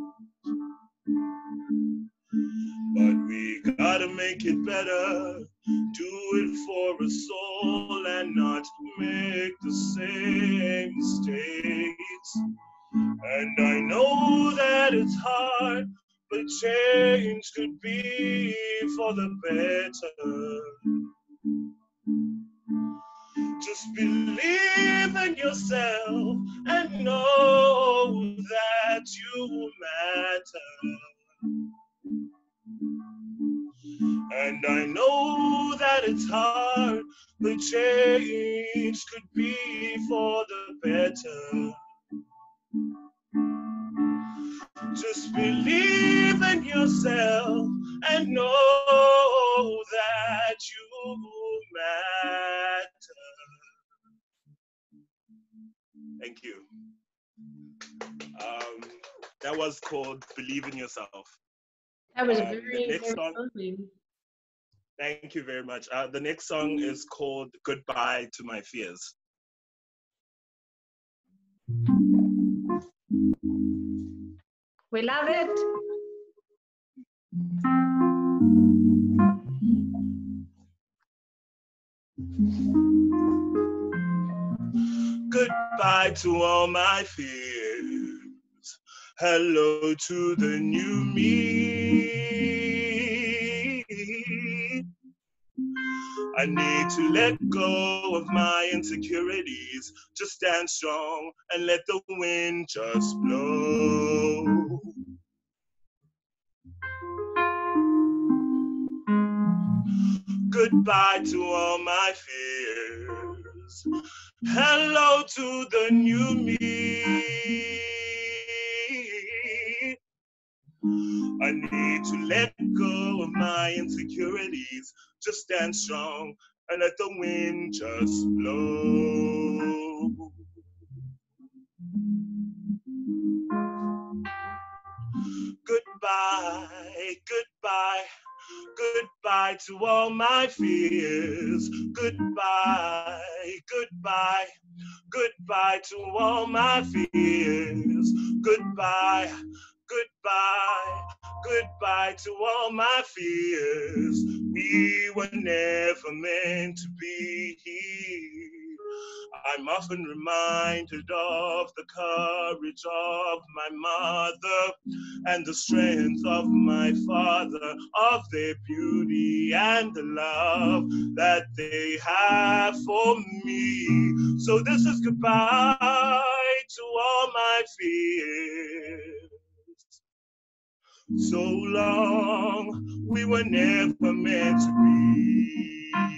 But we gotta make it better, do it for a soul and not make the same mistakes. And I know that it's hard, but change could be for the better. Just believe in yourself and know that you matter. And I know that it's hard, but change could be for the better. Just believe in yourself and know that you matter. Thank you. Um, that was called Believe in Yourself. That was Um, very, the next very song, moving. Thank you very much. Uh, the next song is called Goodbye to My Fears. We love it. Goodbye to all my fears. Hello to the new me. I need to let go of my insecurities. Just stand strong and let the wind just blow. Goodbye to all my fears. Hello to the new me. I need to let go of my insecurities. Just stand strong and let the wind just blow. Goodbye, goodbye, goodbye to all my fears. Goodbye, goodbye, goodbye to all my fears. Goodbye, goodbye, goodbye to all my fears. We were never meant to be here. I'm often reminded of the courage of my mother and the strength of my father, of their beauty and the love that they have for me. So this is goodbye to all my fears. So long, we were never meant to be.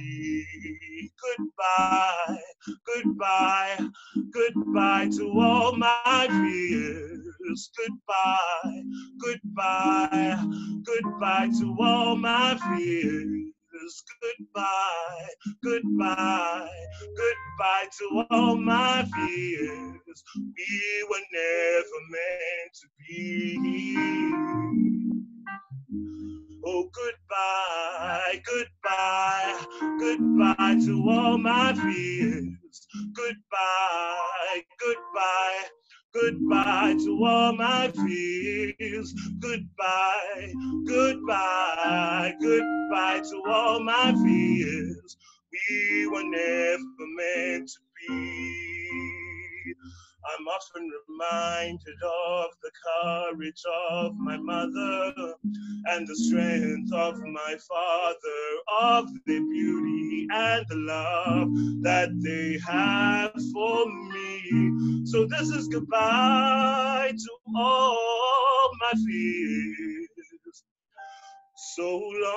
Goodbye, goodbye, goodbye to all my fears. Goodbye, goodbye, goodbye to all my fears. Goodbye, goodbye, goodbye to all my fears. We were never meant to be. Oh, goodbye, goodbye, goodbye to all my fears. Goodbye, goodbye, goodbye to all my fears. Goodbye, goodbye, goodbye to all my fears. We were never meant to be. I'm often reminded of the courage of my mother and the strength of my father, of the beauty and the love that they have for me. So this is goodbye to all my fears. So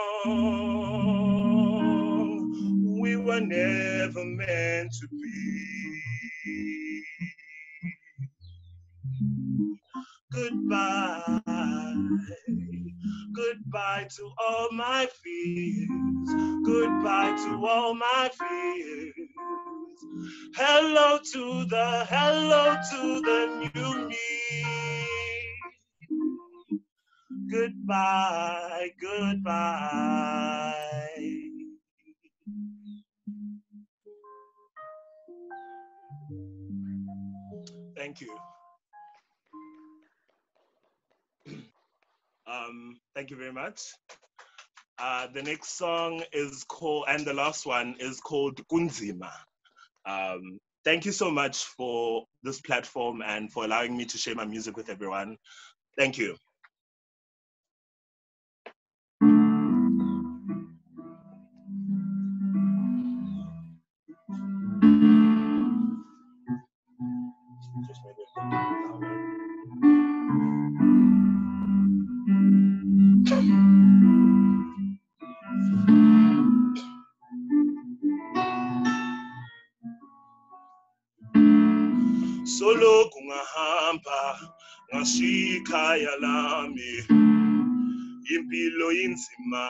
long, we were never meant to be. Goodbye, goodbye to all my fears. Goodbye to all my fears. Hello to the, hello to the new me. Goodbye, goodbye. Thank you. Um, thank you very much. Uh, the next song is called, and the last one is called Kunzima. Um, thank you so much for this platform and for allowing me to share my music with everyone. Thank you. Solo kungahamba ngashikaya lami impilo inzima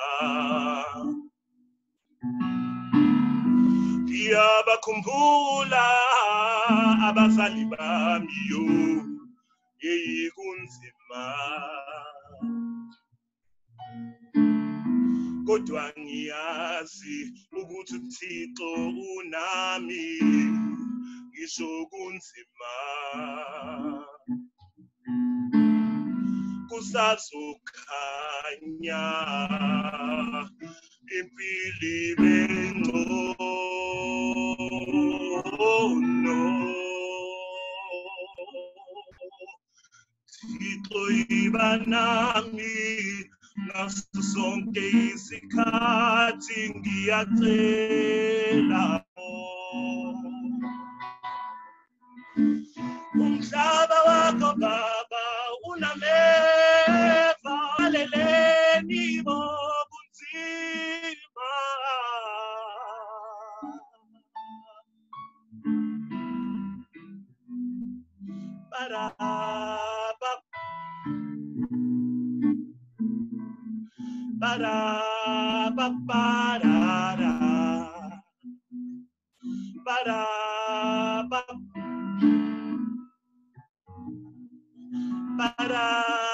ngiyabakhumbula abazali bami yo yeyi kunzima kodwa ngiyazi ukuthi uThixo unami ngisho kunzima kusazokhanya impilo ibe ngcono Thixo iba nami ngaso sonke isikhathi ngiyacela umhlaba wakho baba unameva leleni bokunzima baraba baraba barara baraba para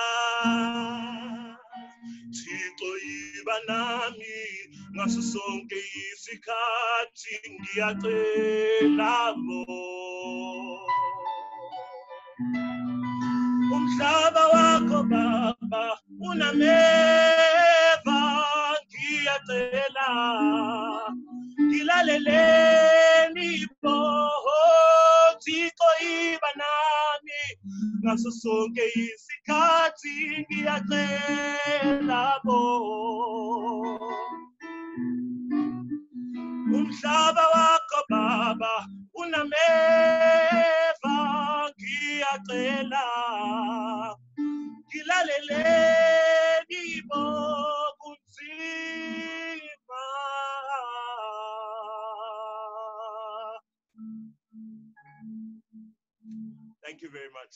Thixo iba nami ngaso sonke isikhathi ngiyacela mo umhlaba wakho baba unameva ngiyacela ngilaleleni bo Thixo iba nami ngaso sonke isikhathi ngiyacela bo umhlaba wakho baba unameva ngiyacela ngilaleleni bo kunzima Thank you very much.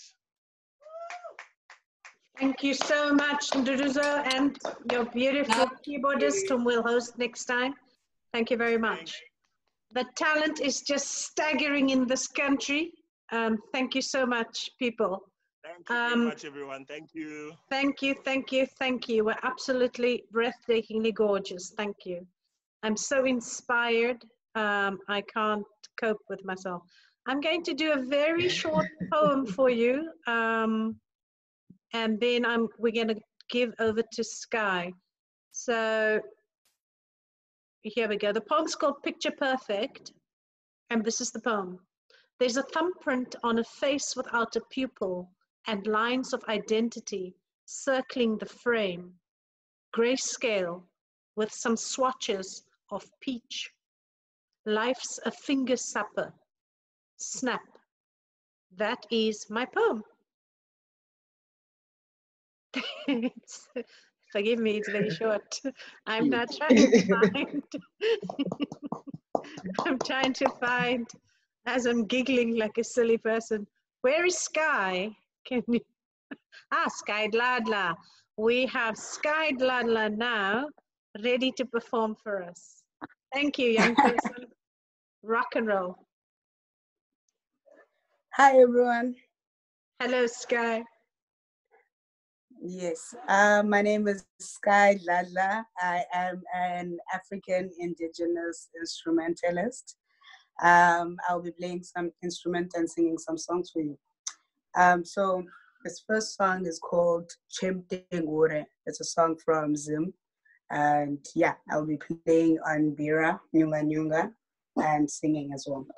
Thank you so much, Nduruzo, and your beautiful keyboardist whom we'll host next time. Thank you very much. The talent is just staggering in this country. Um, thank you so much, people. Thank you um, very much, everyone. Thank you. Thank you, thank you, thank you. We're absolutely breathtakingly gorgeous. Thank you. I'm so inspired. Um, I can't cope with myself. I'm going to do a very short poem for you. Um, and then I'm, we're going to give over to Sky. So here we go. The poem's called Picture Perfect. And this is the poem. There's a thumbprint on a face without a pupil and lines of identity circling the frame. Grayscale with some swatches of peach. Life's a finger supper. Snap. That is my poem. It's, forgive me, it's very short. I'm not trying to find. I'm trying to find, as I'm giggling like a silly person. Where is Sky? Can you? Ah, Sky Dladla. We have Sky Dladla now, ready to perform for us. Thank you, young person. Rock and roll. Hi, everyone. Hello, Sky. Yes, uh, my name is Sky Lala. I am an African indigenous instrumentalist. Um, I'll be playing some instrument and singing some songs for you. Um, so this first song is called Chimtengure. It's a song from Zim. And yeah, I'll be playing on Bira, Nyunga Nyunga, and singing as well.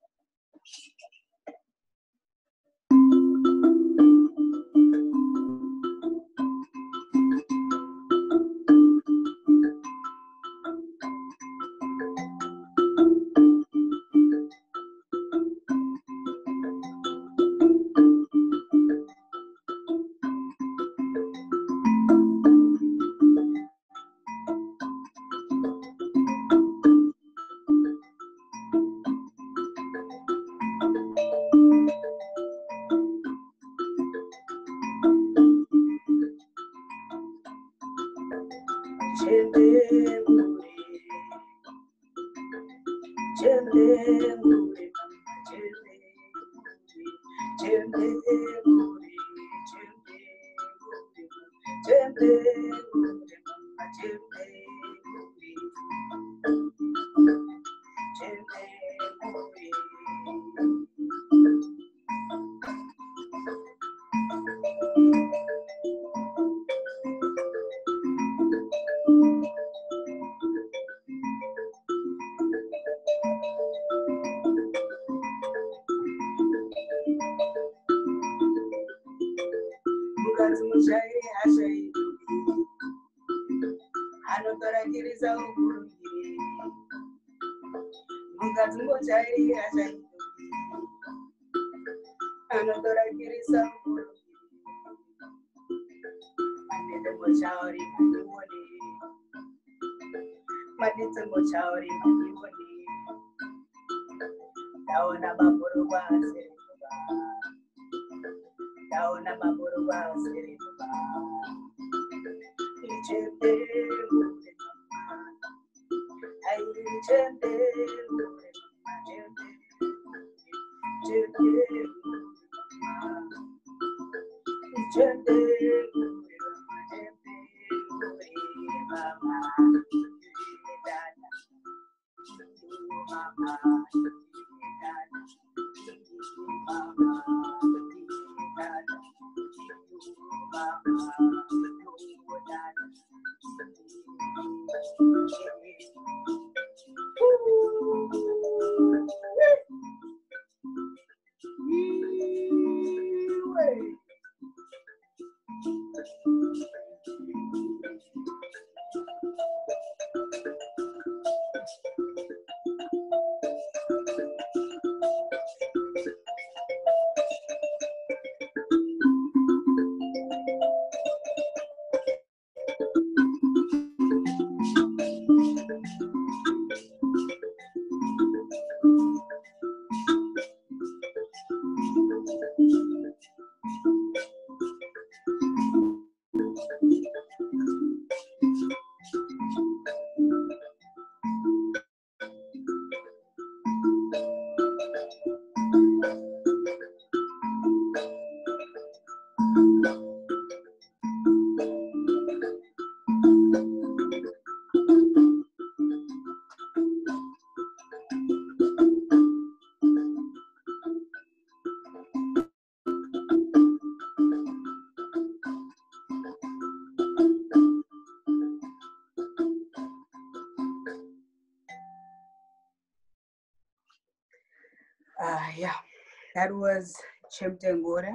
Uh, yeah, that was Chimtengure.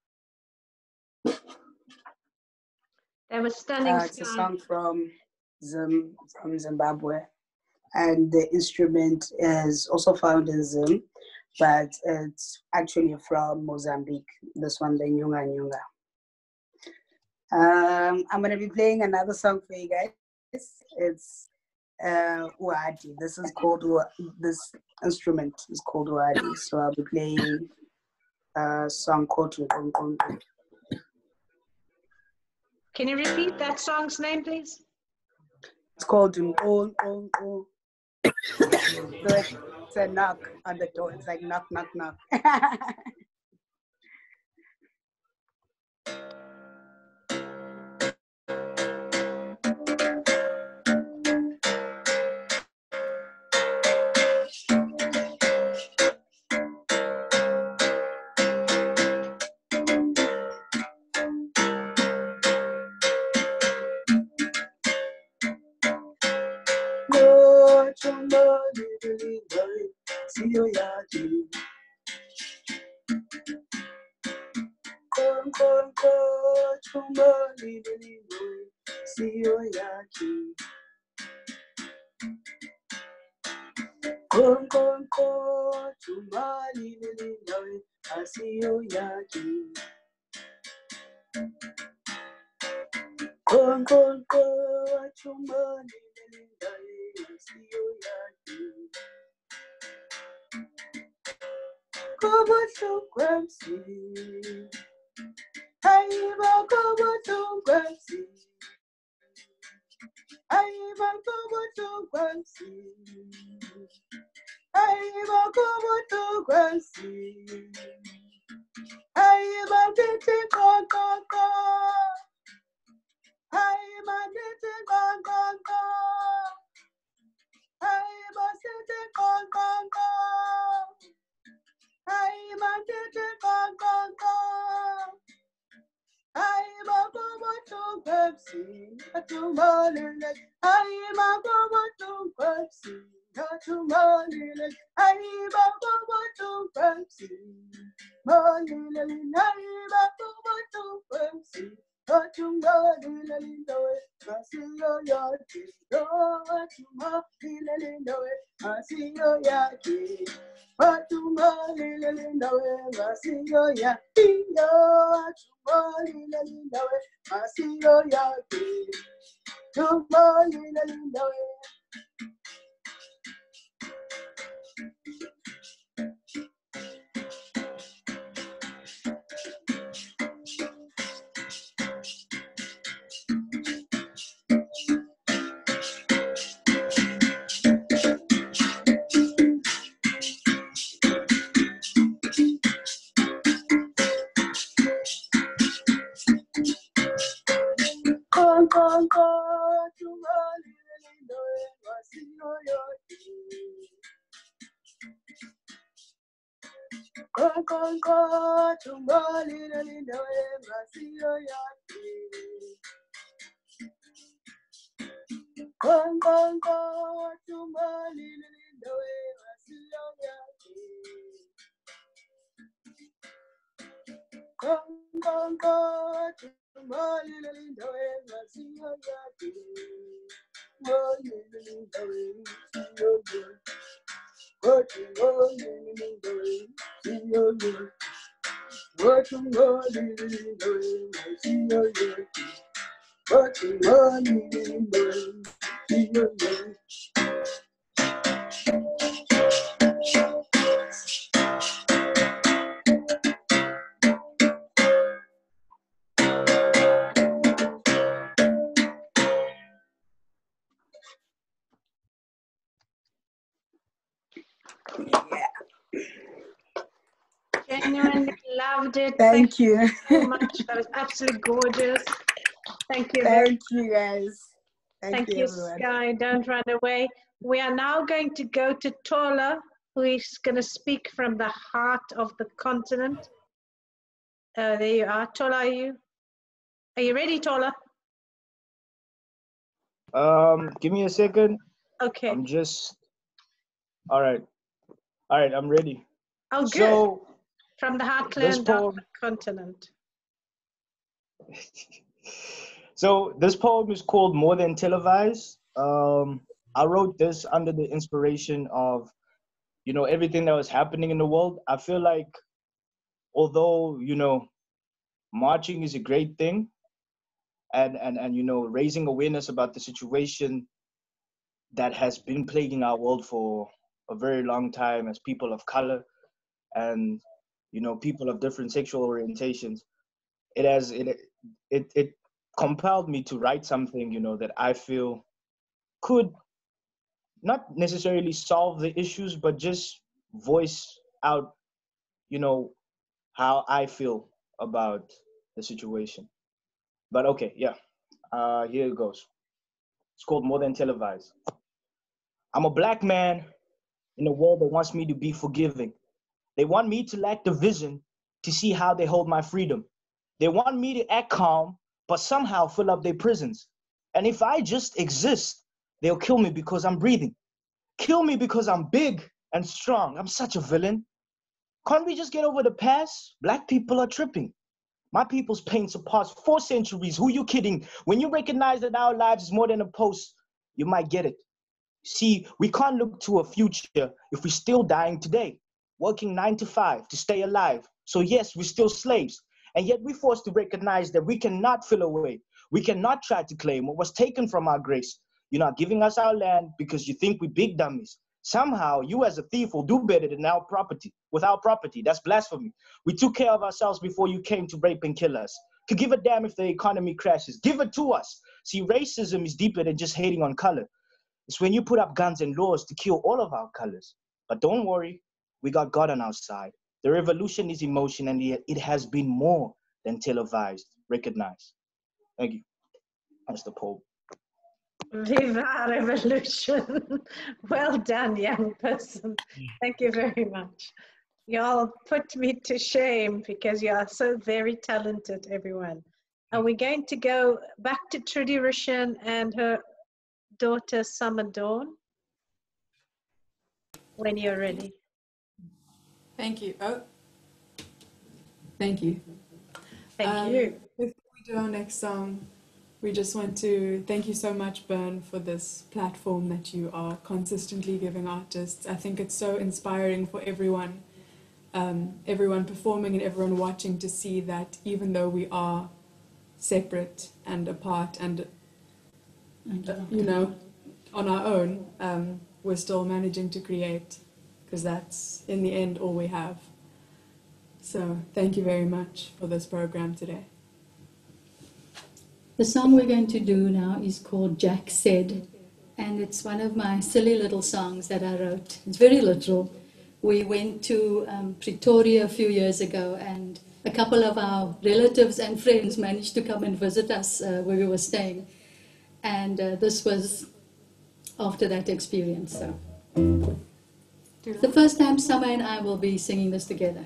That was stunning. Uh, it's a song from Zim, from Zimbabwe, and the instrument is also found in Zim, but it's actually from Mozambique. This one, the Nyunga Nyunga. Um, I'm gonna be playing another song for you guys. It's uh, Uadi. This is called this instrument is called Uadi. So I'll be playing a song called Nkonkonko. Can you repeat that song's name, please? It's called Nkonkonko. So it's, it's a knock on the door. It's like knock, knock, knock. Genuinely loved it. Thank you. so much. That was absolutely gorgeous. Thank you. Thank you, guys. Thank, Thank you, you, everyone. Sky. Don't run away. We are now going to go to Tola, who is going to speak from the heart of the continent. Uh, there you are. Tola, are you? Are you ready, Tola? Um, give me a second. Okay. I'm just. All right. All right. I'm ready. Oh, good. So, from the this heartland poem. of the continent. So this poem is called More Than Televised. Um, I wrote this under the inspiration of, you know, everything that was happening in the world. I feel like, although, you know, marching is a great thing, and and and you know, raising awareness about the situation that has been plaguing our world for a very long time as people of color and, you know, people of different sexual orientations, it has it it it compelled me to write something, you know, that I feel could not necessarily solve the issues, but just voice out, you know, how I feel about the situation. But okay, yeah, uh, here it goes. It's called More Than Televised. I'm a black man in a world that wants me to be forgiving. They want me to lack the vision to see how they hold my freedom. They want me to act calm, but somehow fill up their prisons. And if I just exist, they'll kill me because I'm breathing. Kill me because I'm big and strong. I'm such a villain. Can't we just get over the past? Black people are tripping. My people's pain surpassed four centuries. Who you kidding? When you recognize that our lives is more than a post, you might get it. See, we can't look to a future if we're still dying today, working nine to five to stay alive. So yes, we're still slaves. And yet we're forced to recognize that we cannot fill away. We cannot try to claim what was taken from our grace. You're not giving us our land because you think we're big dummies. Somehow, you as a thief will do better than our property, with our property. That's blasphemy. We took care of ourselves before you came to rape and kill us. Could give a damn if the economy crashes. Give it to us. See, racism is deeper than just hating on color. It's when you put up guns and laws to kill all of our colors. But don't worry, we got God on our side. The revolution is emotion, and it has been more than televised. Recognize. Thank you. That's the poem. Viva revolution. Well done, young person. Thank you very much. Y'all put me to shame because you are so very talented, everyone. Are we going to go back to Trudy Rushen and her daughter Summer Dawn when you're ready? Thank you. Oh, thank you. Thank um, you. Before we do our next song, we just want to thank you so much, Bern, for this platform that you are consistently giving artists. I think it's so inspiring for everyone, um, everyone performing and everyone watching, to see that even though we are separate and apart and, uh, you know, on our own, um, we're still managing to create, because that's, in the end, all we have. So thank you very much for this program today. The song we're going to do now is called Jack Said, and it's one of my silly little songs that I wrote. It's very literal. We went to um, Pretoria a few years ago, and a couple of our relatives and friends managed to come and visit us uh, where we were staying. And uh, this was after that experience. So. It's the first time Summer and I will be singing this together.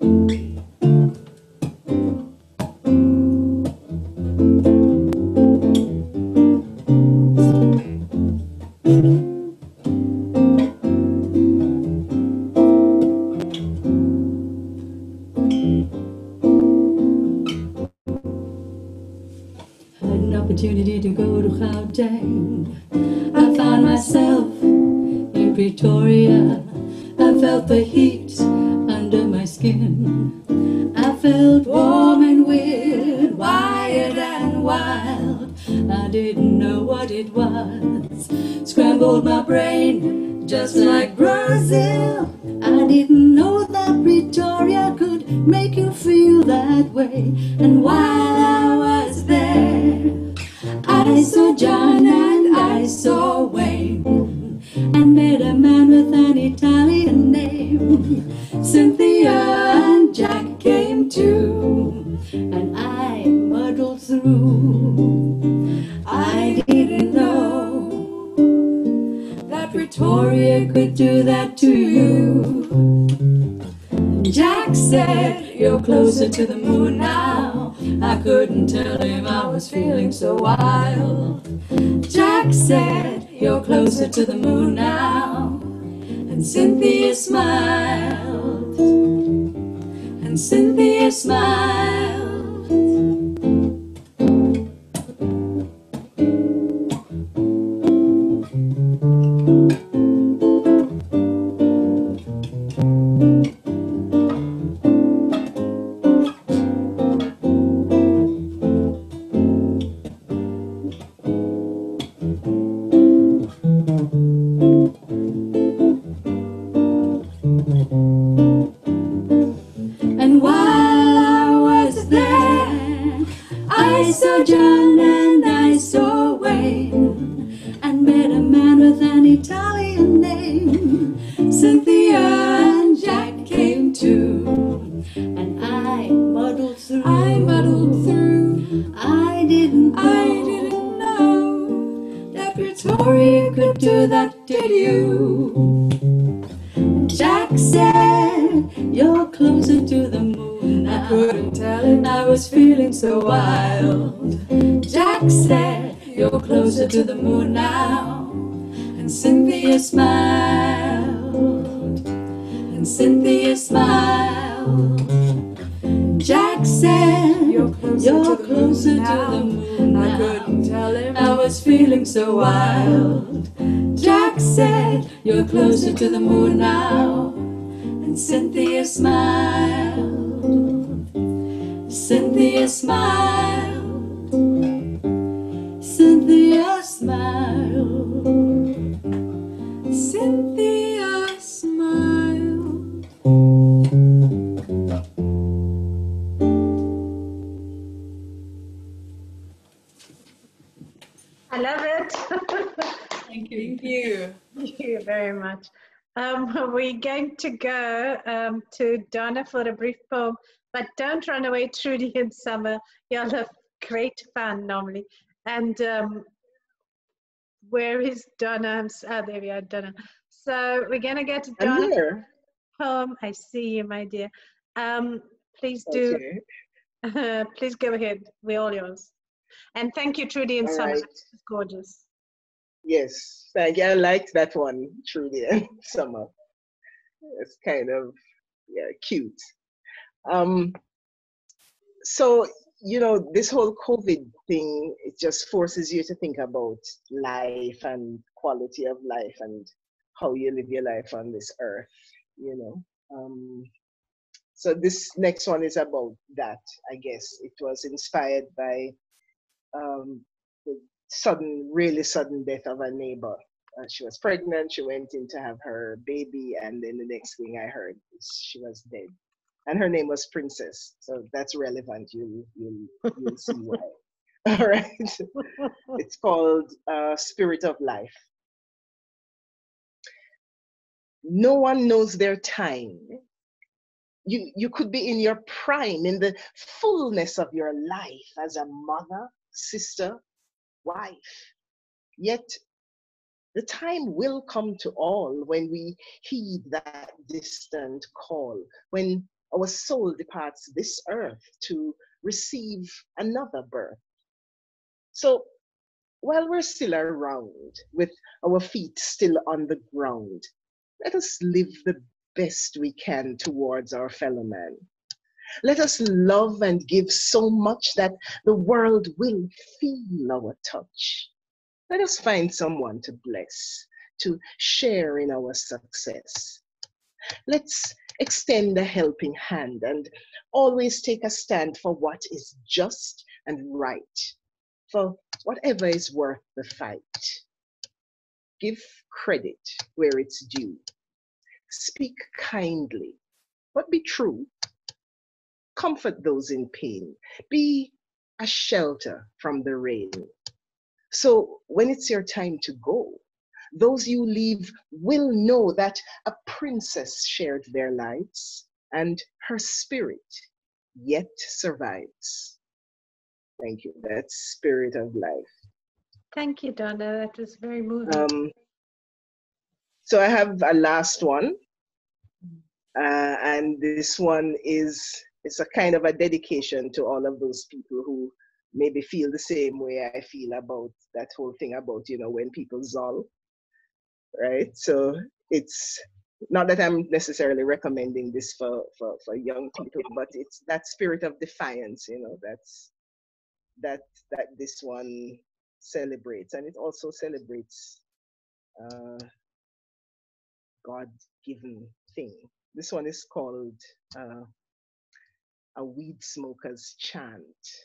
Opportunity to go to Gauteng. I found myself in Pretoria. I felt the heat under my skin. I felt warm and weird, wired and wild. I didn't know what it was. Scrambled my brain just like Brazil. I didn't know that Pretoria could make you feel that way. And while I was there, I saw John and I saw Wayne. I met a man with an Italian name. Cynthia and Jack came too, and I muddled through. I didn't know that Pretoria could do that to you. Jack said, you're closer to the moon now. I couldn't tell him I was feeling so wild. Jack said, you're closer to the moon now. And Cynthia smiled. And Cynthia smiled. And while I was there, closer to the moon now. I couldn't tell him I was feeling so wild. Jack said, you're closer to the moon now. And Cynthia smiled. And Cynthia smiled. Jack said, you're closer, you're to, the closer to the moon now. I couldn't tell him I was feeling so wild. Jack said, you're closer to the moon now. And Cynthia smiled. Cynthia smiled. Cynthia smiled. Cynthia smiled. I love it. Thank you. Thank you. Thank you very much. Um, we're going to go um, to Donna for a brief poem, but don't run away, Trudy and Summer. Y'all have great fun normally. And um, where is Donna? I'm, oh, there we are, Donna. So we're going to get to Donna. I'm here. Poem. I see you, my dear. Um, please do. Okay. Uh, please go ahead. We're all yours. And thank you, Trudy and All Summer. right. It's gorgeous. Yes, thank you. I liked that one, Trudy and Summer. It's kind of, yeah, cute. Um, so, you know, this whole COVID thing, it just forces you to think about life and quality of life and how you live your life on this earth, you know. Um, so this next one is about that, I guess. It was inspired by um, the sudden, really sudden death of a neighbor. Uh, she was pregnant, she went in to have her baby, and then the next thing I heard is she was dead. And her name was Princess, so that's relevant. You'll, you'll, you'll see why. All right. It's called uh, Spirit of Life. No one knows their time. You, you could be in your prime, in the fullness of your life as a mother, sister, wife. Yet the time will come to all when we heed that distant call, when our soul departs this earth to receive another birth. So while we're still around, with our feet still on the ground, let us live the best we can towards our fellow man. Let us love and give so much that the world will feel our touch. Let us find someone to bless, to share in our success. Let's extend a helping hand and always take a stand for what is just and right, for whatever is worth the fight. Give credit where it's due. Speak kindly, but be true. Comfort those in pain. Be a shelter from the rain. So when it's your time to go, those you leave will know that a princess shared their lives and her spirit yet survives. Thank you. That's Spirit of Life. Thank you, Donna. That was very moving. Um, so I have a last one. Uh, and this one is, it's a kind of a dedication to all of those people who maybe feel the same way I feel about that whole thing about, you know, when people zol, right? So it's not that I'm necessarily recommending this for, for, for young people, but it's that spirit of defiance, you know, that's, that, that this one celebrates. And it also celebrates uh, God-given thing. This one is called uh, A Weed Smoker's Chant.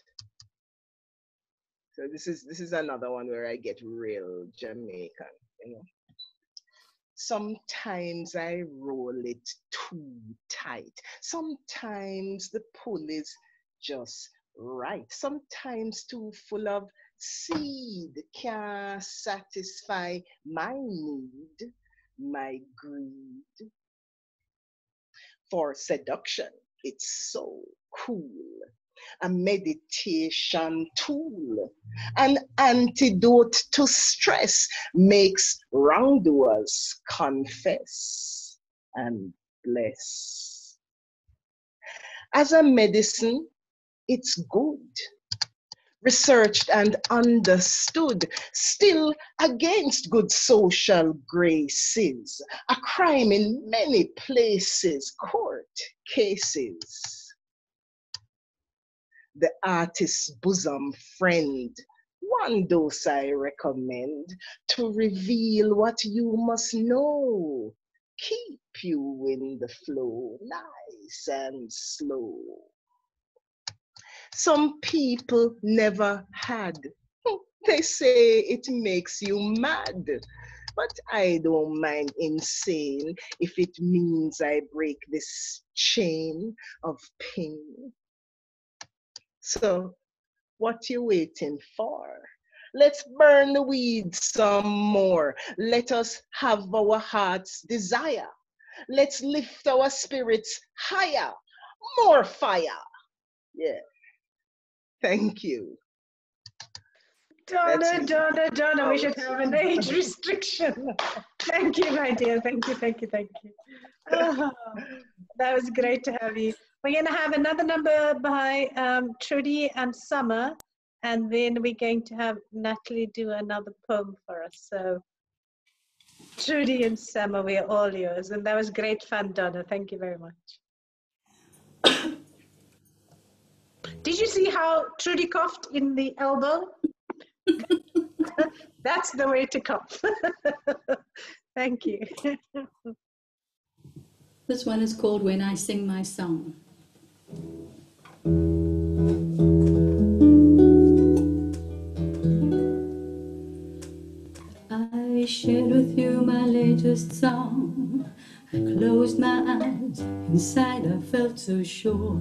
So this is this is another one where I get real Jamaican, you know. Sometimes I roll it too tight. Sometimes the pull is just right. Sometimes too full of seed can't satisfy my need, my greed. For seduction, it's so cool. A meditation tool, an antidote to stress, makes wrongdoers confess and bless. As a medicine, it's good. Researched and understood, still against good social graces, a crime in many places, court cases. The artist's bosom friend, one dose I recommend to reveal what you must know, keep you in the flow, nice and slow. Some people never had. They say it makes you mad. But I don't mind insane if it means I break this chain of pain. So what you waiting for? Let's burn the weed some more. Let us have our heart's desire. Let's lift our spirits higher. More fire. Yeah. Thank you. Donna, Donna, Donna, we should have an age restriction. Thank you, my dear. Thank you, thank you, thank you. Oh, that was great to have you. We're going to have another number by um, Trudy and Summer, and then we're going to have Natalie do another poem for us. So, Trudy and Summer, we're all yours. And that was great fun, Donna. Thank you very much. Did you see how Trudy coughed in the elbow? That's the way to cough. Thank you. This one is called When I Sing My Song. I shared with you my latest song. I closed my eyes, inside I felt so sure.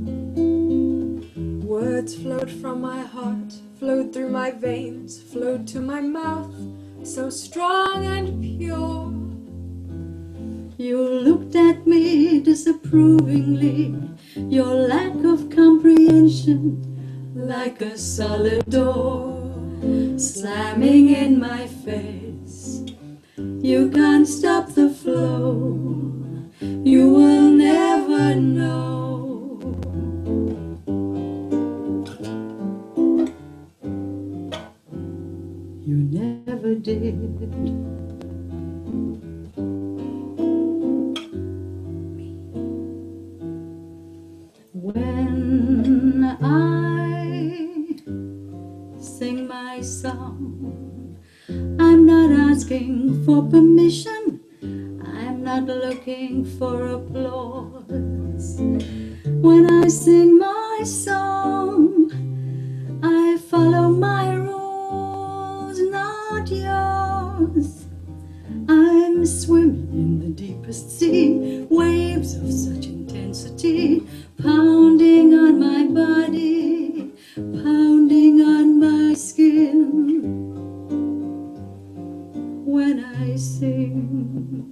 Words flowed from my heart, flowed through my veins, flowed to my mouth, so strong and pure. You looked at me disapprovingly, your lack of comprehension, like a solid door, slamming in my face. You can't stop the flow, you will never know. You never did. When I sing my song, I'm not asking for permission, I'm not looking for applause. When I sing my song, I follow my rules, not yours. I'm swimming in the deepest sea, waves of such intensity, pounding on my body, pounding on my skin. When I sing,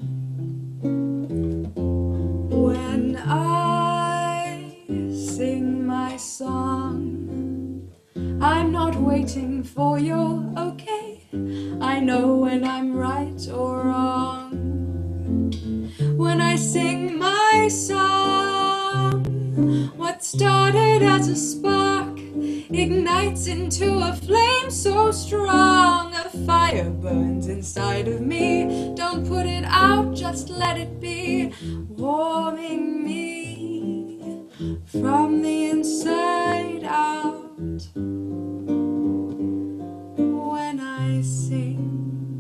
when I sing my song, I'm not waiting for your okay. I know when I'm right or wrong. When I sing my song, what started as a spark ignites into a flame so strong. A fire burns inside of me. Don't put it out, just let it be, warming me from the inside out. When I sing,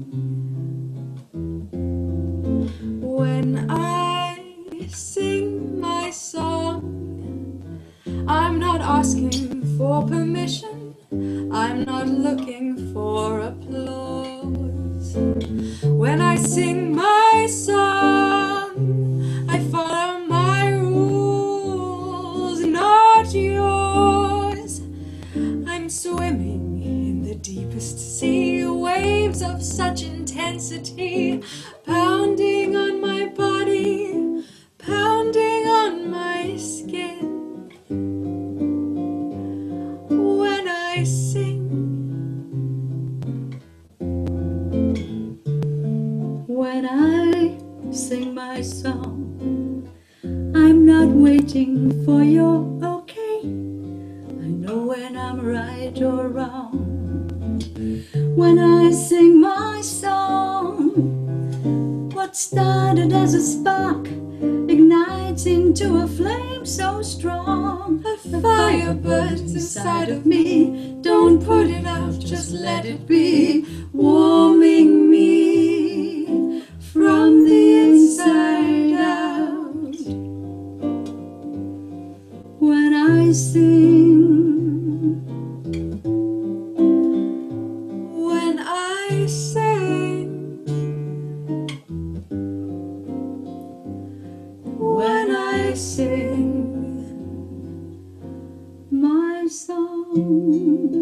when I sing my song, I'm not asking for permission, I'm not looking for applause. When I sing my song, I follow my rules, not yours. I'm swimming in the deepest sea, waves of such intensity, pounding on my body, pounding on my skin. When I sing, when I sing my song, I'm not waiting waiting for your okay. I know when I'm right or wrong. When I sing my song, what started as a spark ignites into a flame so strong. A fire burns inside of me. Don't put it out, just let it be, warming me from the inside out. When I sing, when I sing, when I sing my song.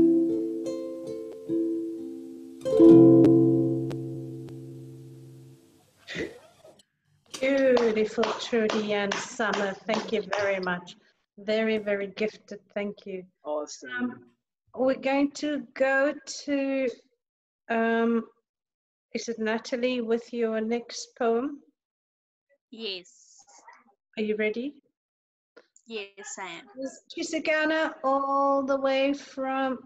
Beautiful, Trudy and Summer. Thank you very much. Very, very gifted. Thank you. Awesome. Um, we're going to go to, um, is it Natalie with your next poem? Yes. Are you ready? Yes, I am. Chisagana, all the way from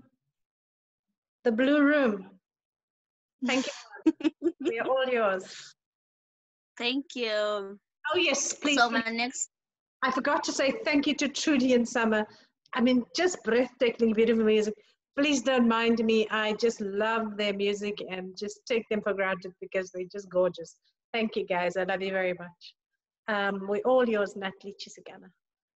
the Blue Room. Thank you. We are all yours. Thank you. Oh, yes, please. So my next... I forgot to say thank you to Trudy and Summer. I mean, just breathtaking, beautiful music. Please don't mind me. I just love their music and just take them for granted because they're just gorgeous. Thank you, guys. I love you very much. Um, we're all yours, Natalie Chisagana.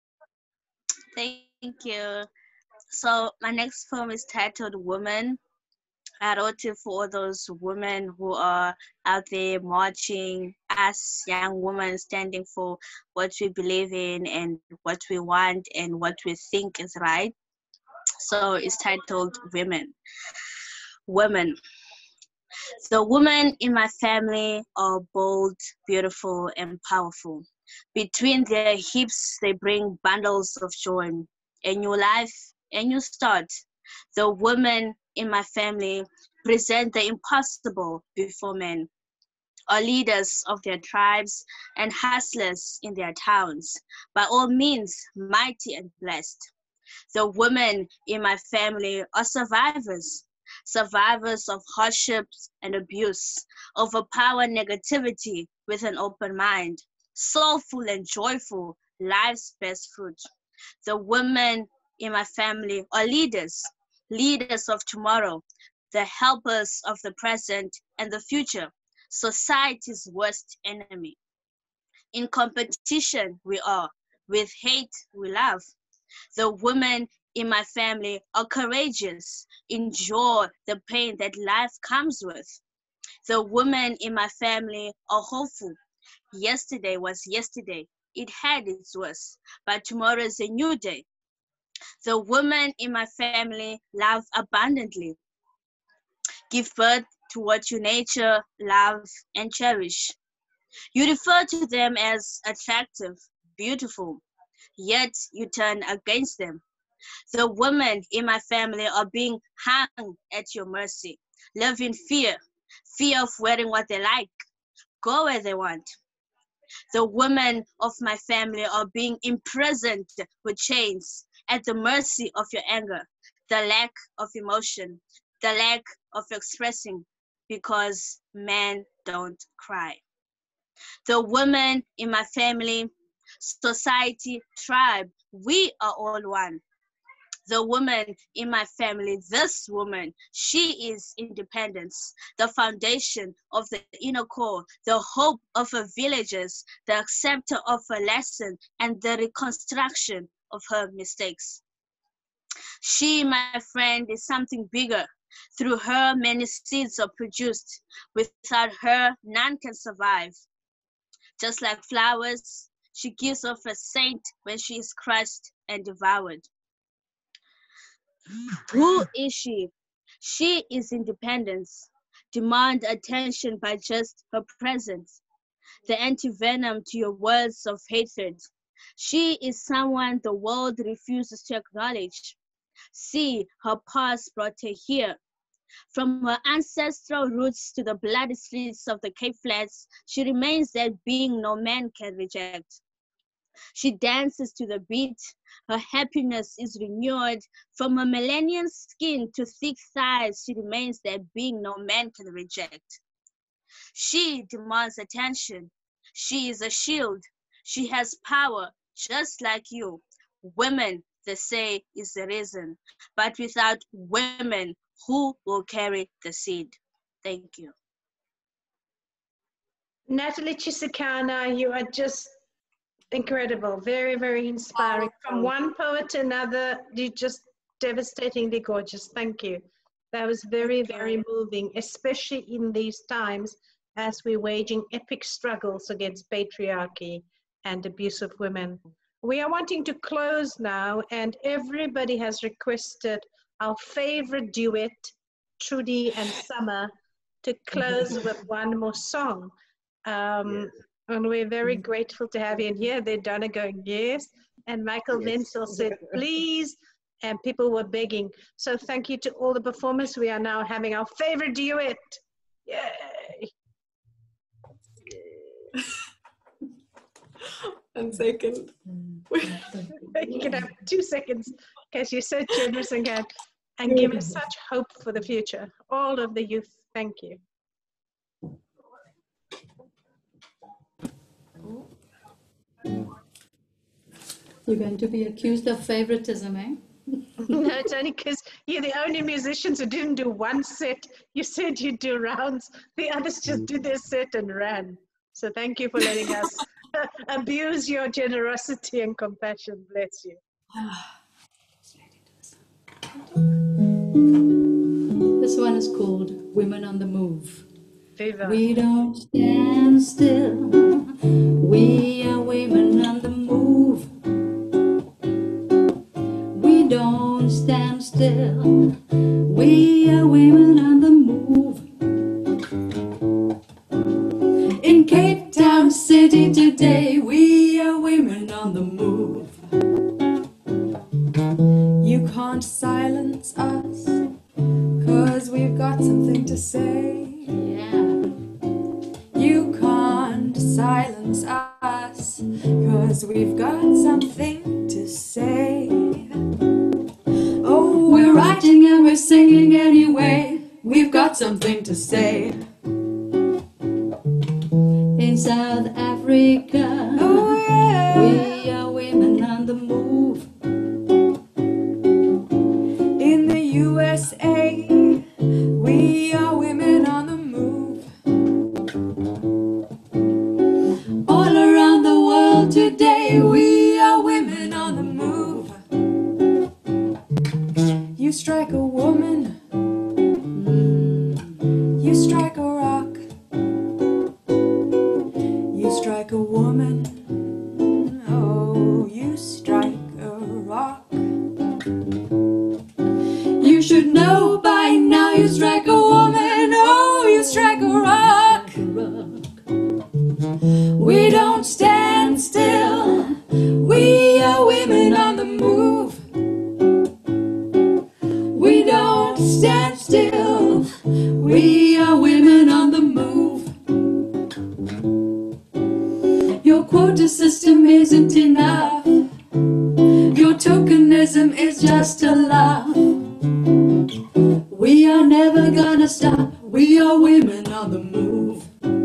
Thank you. So my next poem is titled Woman. I wrote it for all those women who are out there marching, us young women standing for what we believe in and what we want and what we think is right. So it's titled Women. Women. The women in my family are bold, beautiful, and powerful. Between their hips, they bring bundles of joy, a new life, a new start. The women in my family present the impossible before men, are leaders of their tribes and hustlers in their towns, by all means mighty and blessed. The women in my family are survivors, survivors of hardships and abuse, overpower negativity with an open mind, soulful and joyful, life's best fruit. The women in my family are leaders, leaders of tomorrow, the helpers of the present and the future, society's worst enemy. In competition we are, with hate we love. The women in my family are courageous, endure the pain that life comes with. The women in my family are hopeful. Yesterday was yesterday, it had its worst, but tomorrow is a new day. The women in my family love abundantly, give birth to what you nature, love, and cherish. You refer to them as attractive, beautiful, yet you turn against them. The women in my family are being hung at your mercy, live in fear, fear of wearing what they like, go where they want. The women of my family are being imprisoned with chains at the mercy of your anger, the lack of emotion, the lack of expressing, because men don't cry. The women in my family, society, tribe, we are all one. The woman in my family, this woman, she is independence, the foundation of the inner core, the hope of her villages, the acceptor of her lesson, and the reconstruction of her mistakes. She, my friend, is something bigger. Through her, many seeds are produced. Without her, none can survive. Just like flowers, she gives off a scent when she is crushed and devoured. Who is she? She is independence. Demand attention by just her presence. The antivenom to your words of hatred. She is someone the world refuses to acknowledge. See, her past brought her here. From her ancestral roots to the bloody streets of the Cape Flats, she remains that being no man can reject. She dances to the beat. Her happiness is renewed. From her millennium skin to thick thighs, she remains that being no man can reject. She demands attention. She is a shield. She has power, just like you. Women, they say, is the reason. But without women, who will carry the seed? Thank you. Natalie Chisakana, you are just incredible. Very, very inspiring. From one poet to another, you're just devastatingly gorgeous. Thank you. That was very, very moving, especially in these times as we're waging epic struggles against patriarchy and abuse of women. We are wanting to close now, and everybody has requested our favorite duet, Trudy and Summer, to close with one more song. Um, and we're very grateful to have you in here. They're Donna going, yes. And Michael Yes. Wenzel said, please. And people were begging. So thank you to all the performers. We are now having our favorite duet. Yay. One second. You can have two seconds because you're so generous and can and give us such hope for the future. All of the youth, thank you. You're going to be accused of favoritism, eh? No, it's only because you're the only musicians who didn't do one set. You said you'd do rounds. The others just did their set and ran. So thank you for letting us abuse your generosity and compassion. Bless you. This one is called Women on the Move. Viva. We don't stand still. We are women on the move. We don't stand still. We are women on the move. In Cape Town City today, we are women on the move. You can't silence us, 'cause we've got something to say. Yeah. You can't silence us, 'cause we've got something to say. Oh, we're writing and we're singing anyway. We've got something to say. In South Africa, Oh, yeah. we are women on the move. In the U S A, we are women on the move. All around the world today, we are women on the move. You strike a woman, you strike a rock. You strike a woman, oh, you strike a rock. You should know by now, you strike a woman, oh, you strike a rock. We don't stand still, we are women on the move. We don't stand still, we are women on the move. Your quota system isn't enough, your tokenism is just a laugh. We are never gonna stop, we are women on the move.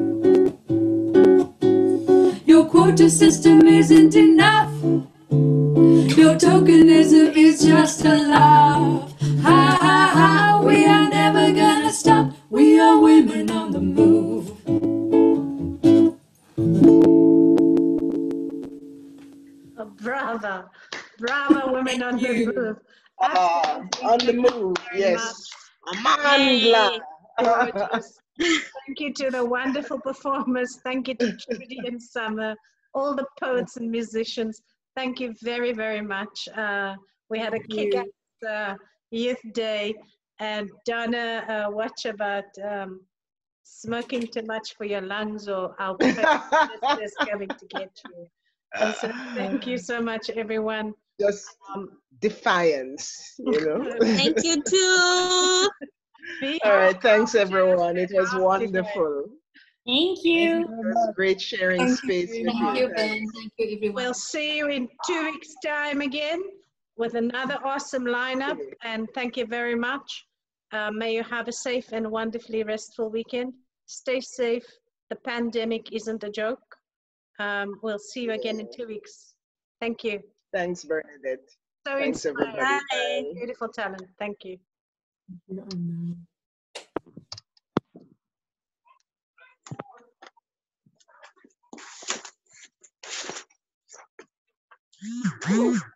Your quota system isn't enough, your tokenism is just a laugh. Ha ha ha, we are never gonna stop, we are women on the move. Oh, bravo. Bravo, women on the move. Ah, on the move, yes. Amandla. Gorgeous. Thank you to the wonderful performers. Thank you to Trudy and Summer, all the poets and musicians. Thank you very, very much. Uh, we had a kick-ass uh, Youth Day. And Donna, uh, watch about um, smoking too much for your lungs, or our podcast is coming to get you. And so thank you so much, everyone. Just um, defiance, you know. Thank you too. All right, thanks everyone. It was wonderful. Thank you. It was great sharing Thank space you. with Thank you. you, Ben. Thank you, everyone. We'll see you in two weeks' time again with another awesome lineup. Okay. And thank you very much. Uh, may you have a safe and wonderfully restful weekend. Stay safe. The pandemic isn't a joke. Um, we'll see you again in two weeks. Thank you. Thanks, Bernadette. So Thanks, inspiring. everybody. Bye. Bye. Beautiful talent. Thank you. Mm-hmm.